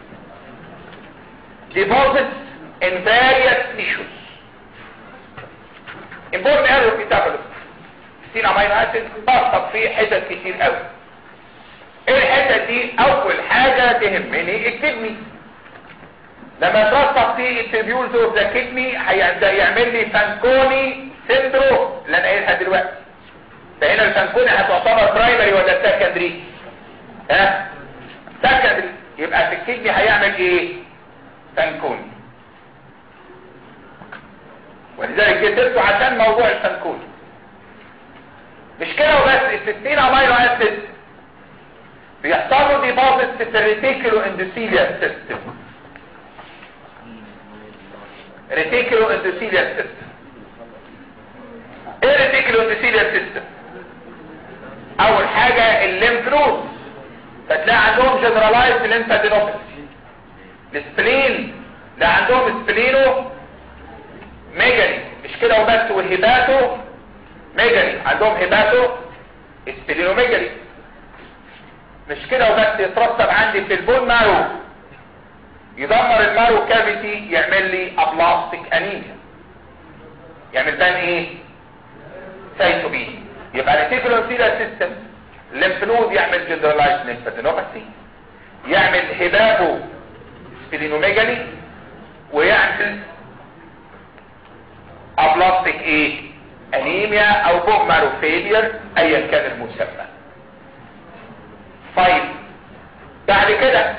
deposits in various tissues. important error في metabolism. السين امينو اسيد بتحصل في حتت كتير قوي. ايه الحتت دي؟ اول حاجه تهمني الكدني. لما ترصف في التبيولز اوف ذا كدني هيبدا يعمل لي فانكوني سيندروم اللي انا قايلها دلوقتي. فهنا الفانكوني هتعتبر برايمري ولا سكندري؟ ها؟ سكندري. يبقى في الكدني هيعمل ايه؟ فانكوني. ولذلك جبته عشان موضوع الفانكوني. مش كده وبس، الستين امينو اسيد بيحصل له ديبوزيت في الريتيكولو اندوثيليال سيستم. ريتيكولو اندوثيليال سيستم. ايه ريتيكولو اندوثيليال سيستم؟ اول حاجه الليمف نود، فتلاقي عندهم جنرالايزد ليمفادينوباثي. السبلين ده عندهم سبلينو ميجالي، مش كده وبس، والهيباتو ميجالي عندهم هيباتو سبلينو ميجالي. مش كده وبس، يترسب عندي في البون مارو، يدمر المارو كافيتي، يعمل لي ابلاستيك انيميا، يعمل بان ايه؟ سايتوبين. يبقى ريتيكولو سيلر سيستم الليمف نود يعمل جنرالايزد ليمفادينوباثي، يعمل هيباتو سبلينوميجالي، ويعمل ابلاستيك ايه؟ انيميا او بون مارو فيلير ايا كان المسمى. طيب بعد كده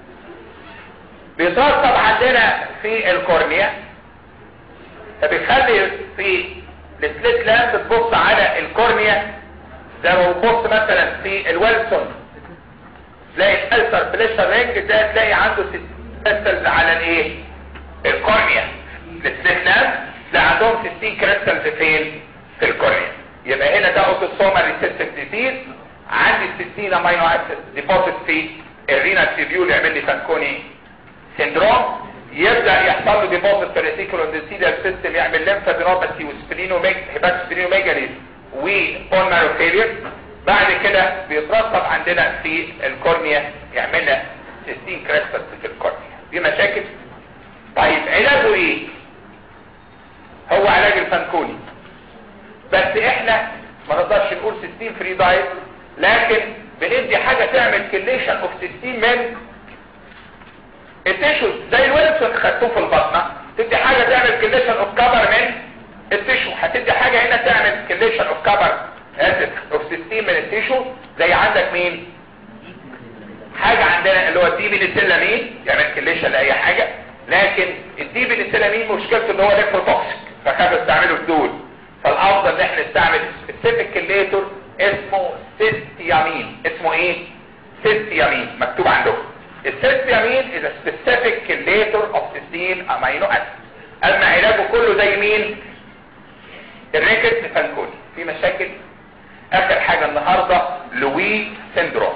بيترتب عندنا في الكورنيا، فبيخلي في السليت لامب تبص على الكورنيا زي ما بتبص مثلا في الويلسون تلاقي الالسر فليشر رينج ده تلاقي عنده كريستالز على الايه؟ الكورنيا. السليت لامب تلاقي عندهم ستين كريستالز فين؟ في الكورنيا. يبقى هنا ده اوتوسومال ريسيسيف ديزيز، عندي ستين امينو اسيد ديبوزيت في الرينال تيبيول يعمل لي فانكوني سيندروم، يبدا يحصل له ديبوزيت في الريتيكولو اندوثيليال سيستم، يعمل ليمفادينوباثي وسبلينوميجالي وبون مارو فيلير. بعد كده بيترتب عندنا في الكورنيا يعمل لنا ستين كريستالز في الكورنيا. دي مشاكل. طيب علاجه ايه؟ هو علاج الفانكوني، بس احنا ما نقدرش نقول ستين فري دايت، لكن بندي حاجه تعمل كليشن اوف ستين من التيشوز زي الويلسون خدتوه في البطنه، تدي حاجه تعمل كليشن اوف كفر من التيشو، هتدي حاجه هنا تعمل كليشن اوف كفر اسف اوف ستين من التيشو. زي عندك مين؟ حاجه عندنا اللي هو الدي بنسلامين يعمل كليشن لاي حاجه، لكن الدي بنسلامين مشكلته ان هو نيكروتوكسيك، فخافوا يستعملوا الدول. فالافضل ان احنا نستعمل سبيسيفيك كليتور اسمه سيستيامين. اسمه ايه؟ سيستيامين مكتوب عندكم. السيستيامين is a specific chelator of cysteine amino acid. اما علاجه كله زي مين؟ الريكت فانكوني. في مشاكل. اخر حاجه النهارده لوي سيندروم.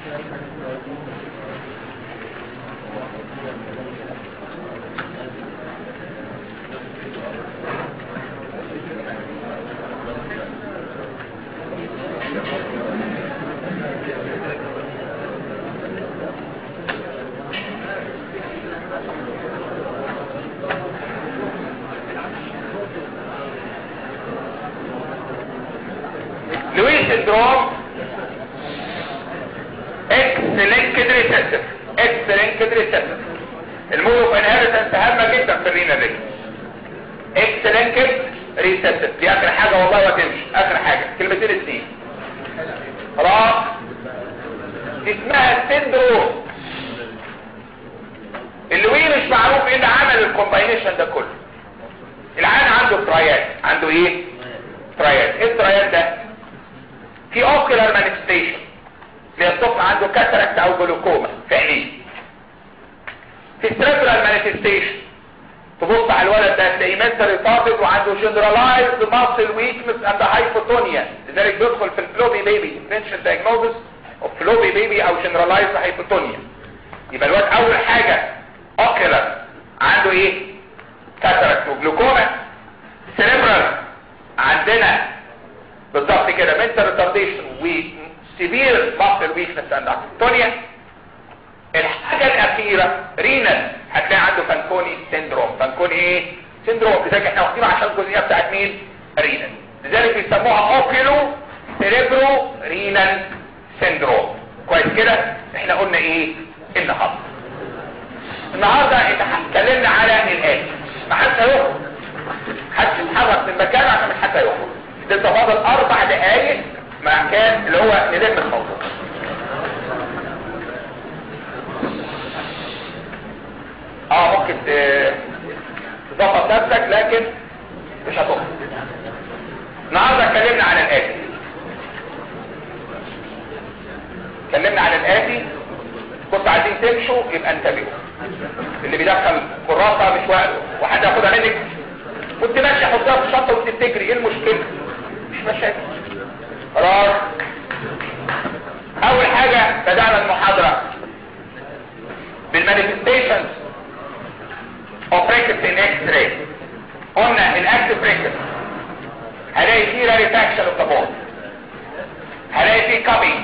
لويس سندروم اكس لينكد ريسيسيف اكس لينكد ريسيسيف المود اوف انهيرتنس هامه جدا في الرينال ريكس. اكس لينكد ريسيسيف دي اخر حاجه والله وتمشي اخر حاجه كلمتين اتنين خلاص. اسمها سندروم. اللوي مش معروف ايه اللي عمل الكومباينيشن ده كله. العيان عنده ترايات. عنده ايه؟ ترايات. ايه الترايات ده؟ في اوكيولار مانيفستيشن للطفل عنده كاتاراكت او جلوكوما في عينيه. في سيريبرال مانيفستيشن تبص على الولد ده تلاقيه منتال ريتاردد وعنده جنرالايزد ماسل ويكنس اند هايبوتونيا، لذلك بيدخل في الفلوبي بيبي ديفرنشال دايجنوزس اوف فلوبي بيبي او جنرالايزد هايبوتونيا. يبقى الولد اول حاجه اوكيولار عنده ايه؟ كاتاراكت وجلوكوما. سيريبرال عندنا بالضبط كده منتال ريتارديشن وسيفير ماسل ويكنس اند هايبوتونيا. الحاجه الاخيره رينال هتلاقي عنده فانكوني سيندروم. فانكوني ايه؟ سيندروم. لذلك احنا واخدينه عشان الجزئيه بتاعت مين؟ رينال. لذلك بيسموها اوكيلو سيريبرو رينال سيندروم. كويس كده؟ احنا قلنا ايه النهارده؟ النهارده اتكلمنا على الاتي. ما حدش هيخرج، محدش يتحرك من مكانه عشان مش حد هيخرج. لسه فاضل اربع دقايق مع كان اللي هو نلم الموضوع. اه ممكن تظبط نفسك لكن مش هتخرج. النهارده اتكلمنا على الاتي. اتكلمنا على الاتي. كنت عايزين تمشوا يبقى انتبهوا. اللي بيدخل كراسه مش وقته وحد ياخدها منك كنت ماشي حطها في الشنطه وانت بتجري، ايه المشكله؟ مش مشاكل. خلاص. اول حاجه بدانا المحاضره بالمانيفستيشنز اوف ريكتس ان اكس راي. قلنا الاكتف ريكتس هلاقي فيه ريفاكشن اوف ذا بون، هلاقي فيه كابينج،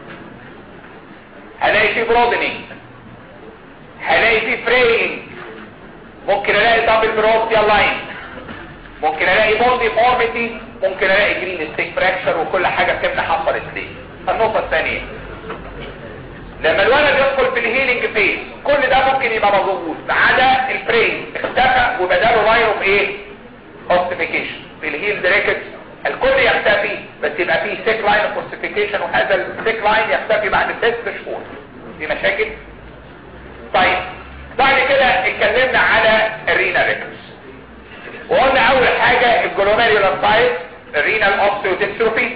هلاقي فيه برودنينج، هلاقي فيه فرينج، ممكن الاقي دبل بروستيال لاين، ممكن الاقي بون ديفورميتي، ممكن الاقي جرين ستيك فراكشر، وكل حاجه كامله حصلت ليه. النقطه الثانيه لما الولد يدخل في الهيلينج فيز كل ده ممكن يبقى موجود ما عدا البرين اختفى وبداله لاين اوف ايه؟ اوستيفيكيشن. في الهيل ريكتس الكل يختفي بس يبقى فيه سيك لاين اوف اوستيفيكيشن، وهذا السيك لاين يختفي بعد ست شهور. دي مشاكل. طيب بعد كده اتكلمنا على الرينال ريكتس وقلنا اول حاجه الجلوميريولار سايت الرينال اوستيوديستروفي.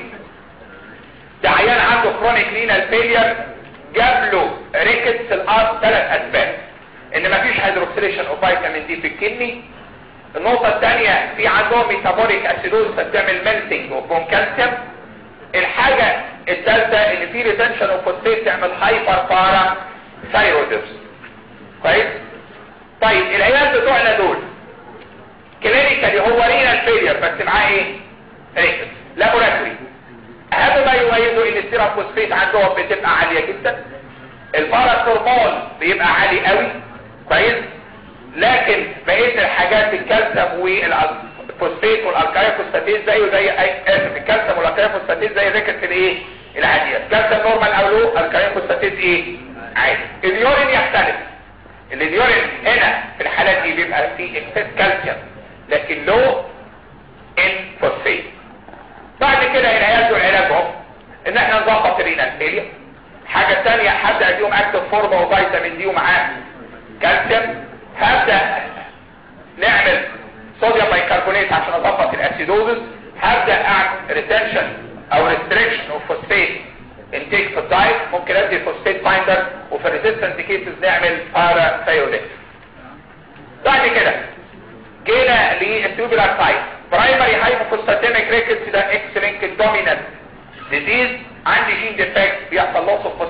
ده عيان عنده كرونيك رينال فيلير جاب له ريكتس الارض ثلاث اسباب. ان مفيش هيدروكسيليشن اوف فيتامين دي في الكدني. النقطه الثانيه في عندهم ميتابوليك اسيدوز بتعمل ميلتنج وبون كالسيوم. الحاجه الثالثه ان في ريتنشن اوف فوسفيت تعمل هايبر بارا ثايرويدز. كويس. طيب العيال بتوعنا دول كلينيكالي هو رينال فيلير بس معاه ايه؟ ريكتس. لابوراتوري اهم ما يميزه ان السيرم فوسفيت عندهم بتبقى عاليه جدا، الباراثورمون بيبقى عالي قوي. كويس. لكن بقيه الحاجات الكالسيوم والفوسفيت والالكاليفوسفاتيز زيه زي اسف الكالسيوم والالكاليفوسفاتيز زي الريكتس الايه؟ العاديه. الكالسيوم نورمال او لو، الالكاليفوسفاتيز ايه؟ عادي. اليورين يختلف. اليورين هنا في الحالات دي بيبقى فيه اكسس كالسيوم لكن لو ان فوسفيت. بعد كده العيال دول علاجهم ان احنا نظبط الرينال فيلير. حاجه ثانيه هبدا اديهم اكتف فورما وفيتامين دي ومعاه كالسيوم. هبدا نعمل صوديوم بايكربونات عشان اظبط الاسيدوزس. هبدا اعمل ريتنشن او ريستريكشن اوف فوسفيت انتيك في الدايت. ممكن ادي فوسفيت بايندر وفي الريزيستنت كيسز نعمل باراثايرويدكس. بعد كده جينا للتوبولار سايت برايمري هايبوفوسفاتيميك ريكتس. ده اكس لينكد دومينانت ديزيز. عندي جين ديفكت بيحصل لوس اوف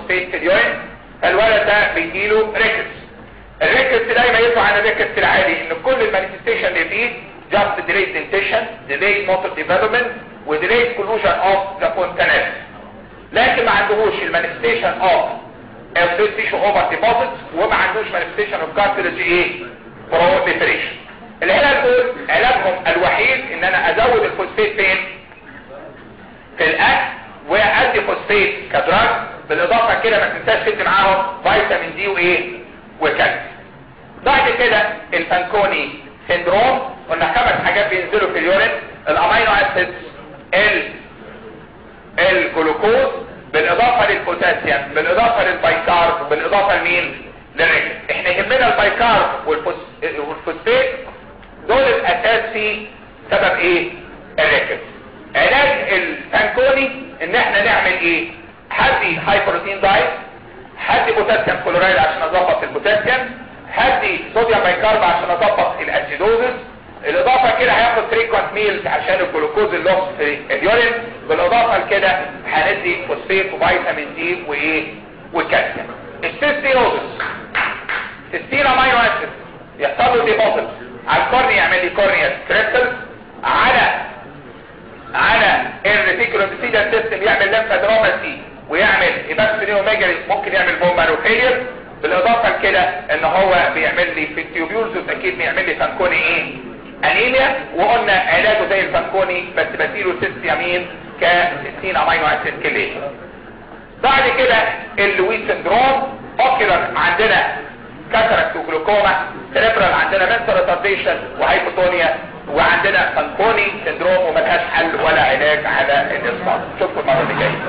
فوسفات في اليورين، فالولد ده بيجيله ريكتس. الريكتس دايما يطلع عن الريكتس العادي ان كل المانيفستيشن اللي فيه just delayed dentation, delayed motor development و delayed collusion of the fontanelles، لكن ما عندهوش المانيفستيشن of fluid tissue over deposits وما عندوش manifestation of cartilage ايه proliferation. العلاج دول علاجهم الوحيد ان انا ازود الفوسفات فين؟ في الاكل، وادي فوسفات كدراج، بالاضافه كده ما تنساش تدي معاهم فيتامين دي وايه وكالسيوم. بعد كده الفانكوني سيندروم، قلنا خمس حاجات بينزلوا في اليورين: الامينو اسيدز، ال الجلوكوز، بالاضافه للبوتاسيوم، بالاضافه للبايكارب، بالاضافه لمين؟ للريكس. احنا يهمنا البايكارب والفوسفات، دول الاساس في سبب ايه؟ الريكس. علاج الفانكوني ان احنا نعمل ايه؟ حدي هاي بروتين دايت، حدي بوتاسيوم كلورايد عشان اظبط البوتاسيوم، حدي صوديوم بايكارب عشان اظبط الاسيدوزس، الاضافه كده هياخد فريكوانت ميلز عشان الجلوكوز اللوس في اليورين، بالاضافه لكده هندي فوسفات وفيتامين دي وايه والكالسيوم. السيستينوزس، سيستين امينو اسيد يحصل له ديبوزيت على الكورنيا، يعمل لي كورنيا كريستلز، على على الريتيكولو سيستم يعمل ليمفادروماسي ويعمل ايباكسينيوميجالي، ممكن يعمل بومبارو فيلير، بالاضافه لكده ان هو بيعمل لي في التيوبيولز اكيد بيعمل لي فانكوني ايه؟ انيميا. وقلنا علاجه زي الفانكوني بس بديله سيستيامين كستين امينو اسيد كليه. بعد كده اللويس سندروم، اوكيولار عندنا كاتاراكت وجلوكوما، سيريبرال عندنا منتال ريتارديشن وهايبوتونيا، وعندنا فانكوني سندروم وملهاش حل ولا علاج على الاصابه. شوفوا المره اللي جايه.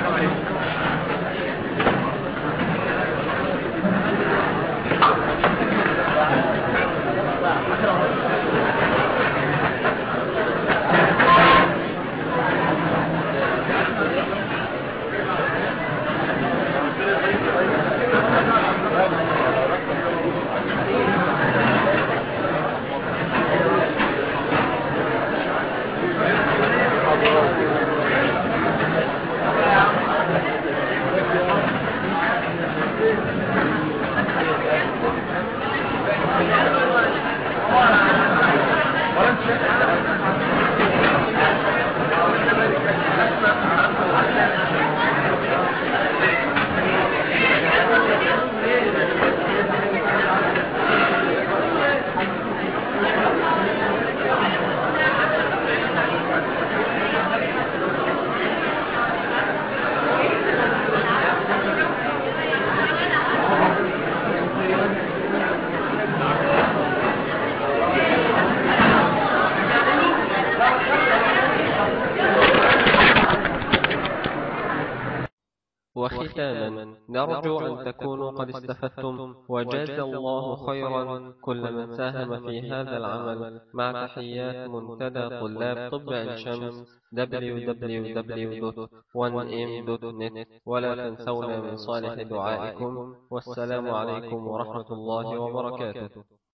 وختاما نرجو أن تكونوا قد استفدتم، وجزى الله خيرا كل من ساهم في هذا العمل، مع تحيات منتدى طلاب طب عين شمس دبليو دبليو دبليو دوت وان ام دوت نت. ولا تنسونا من صالح دعائكم، والسلام عليكم ورحمة الله وبركاته.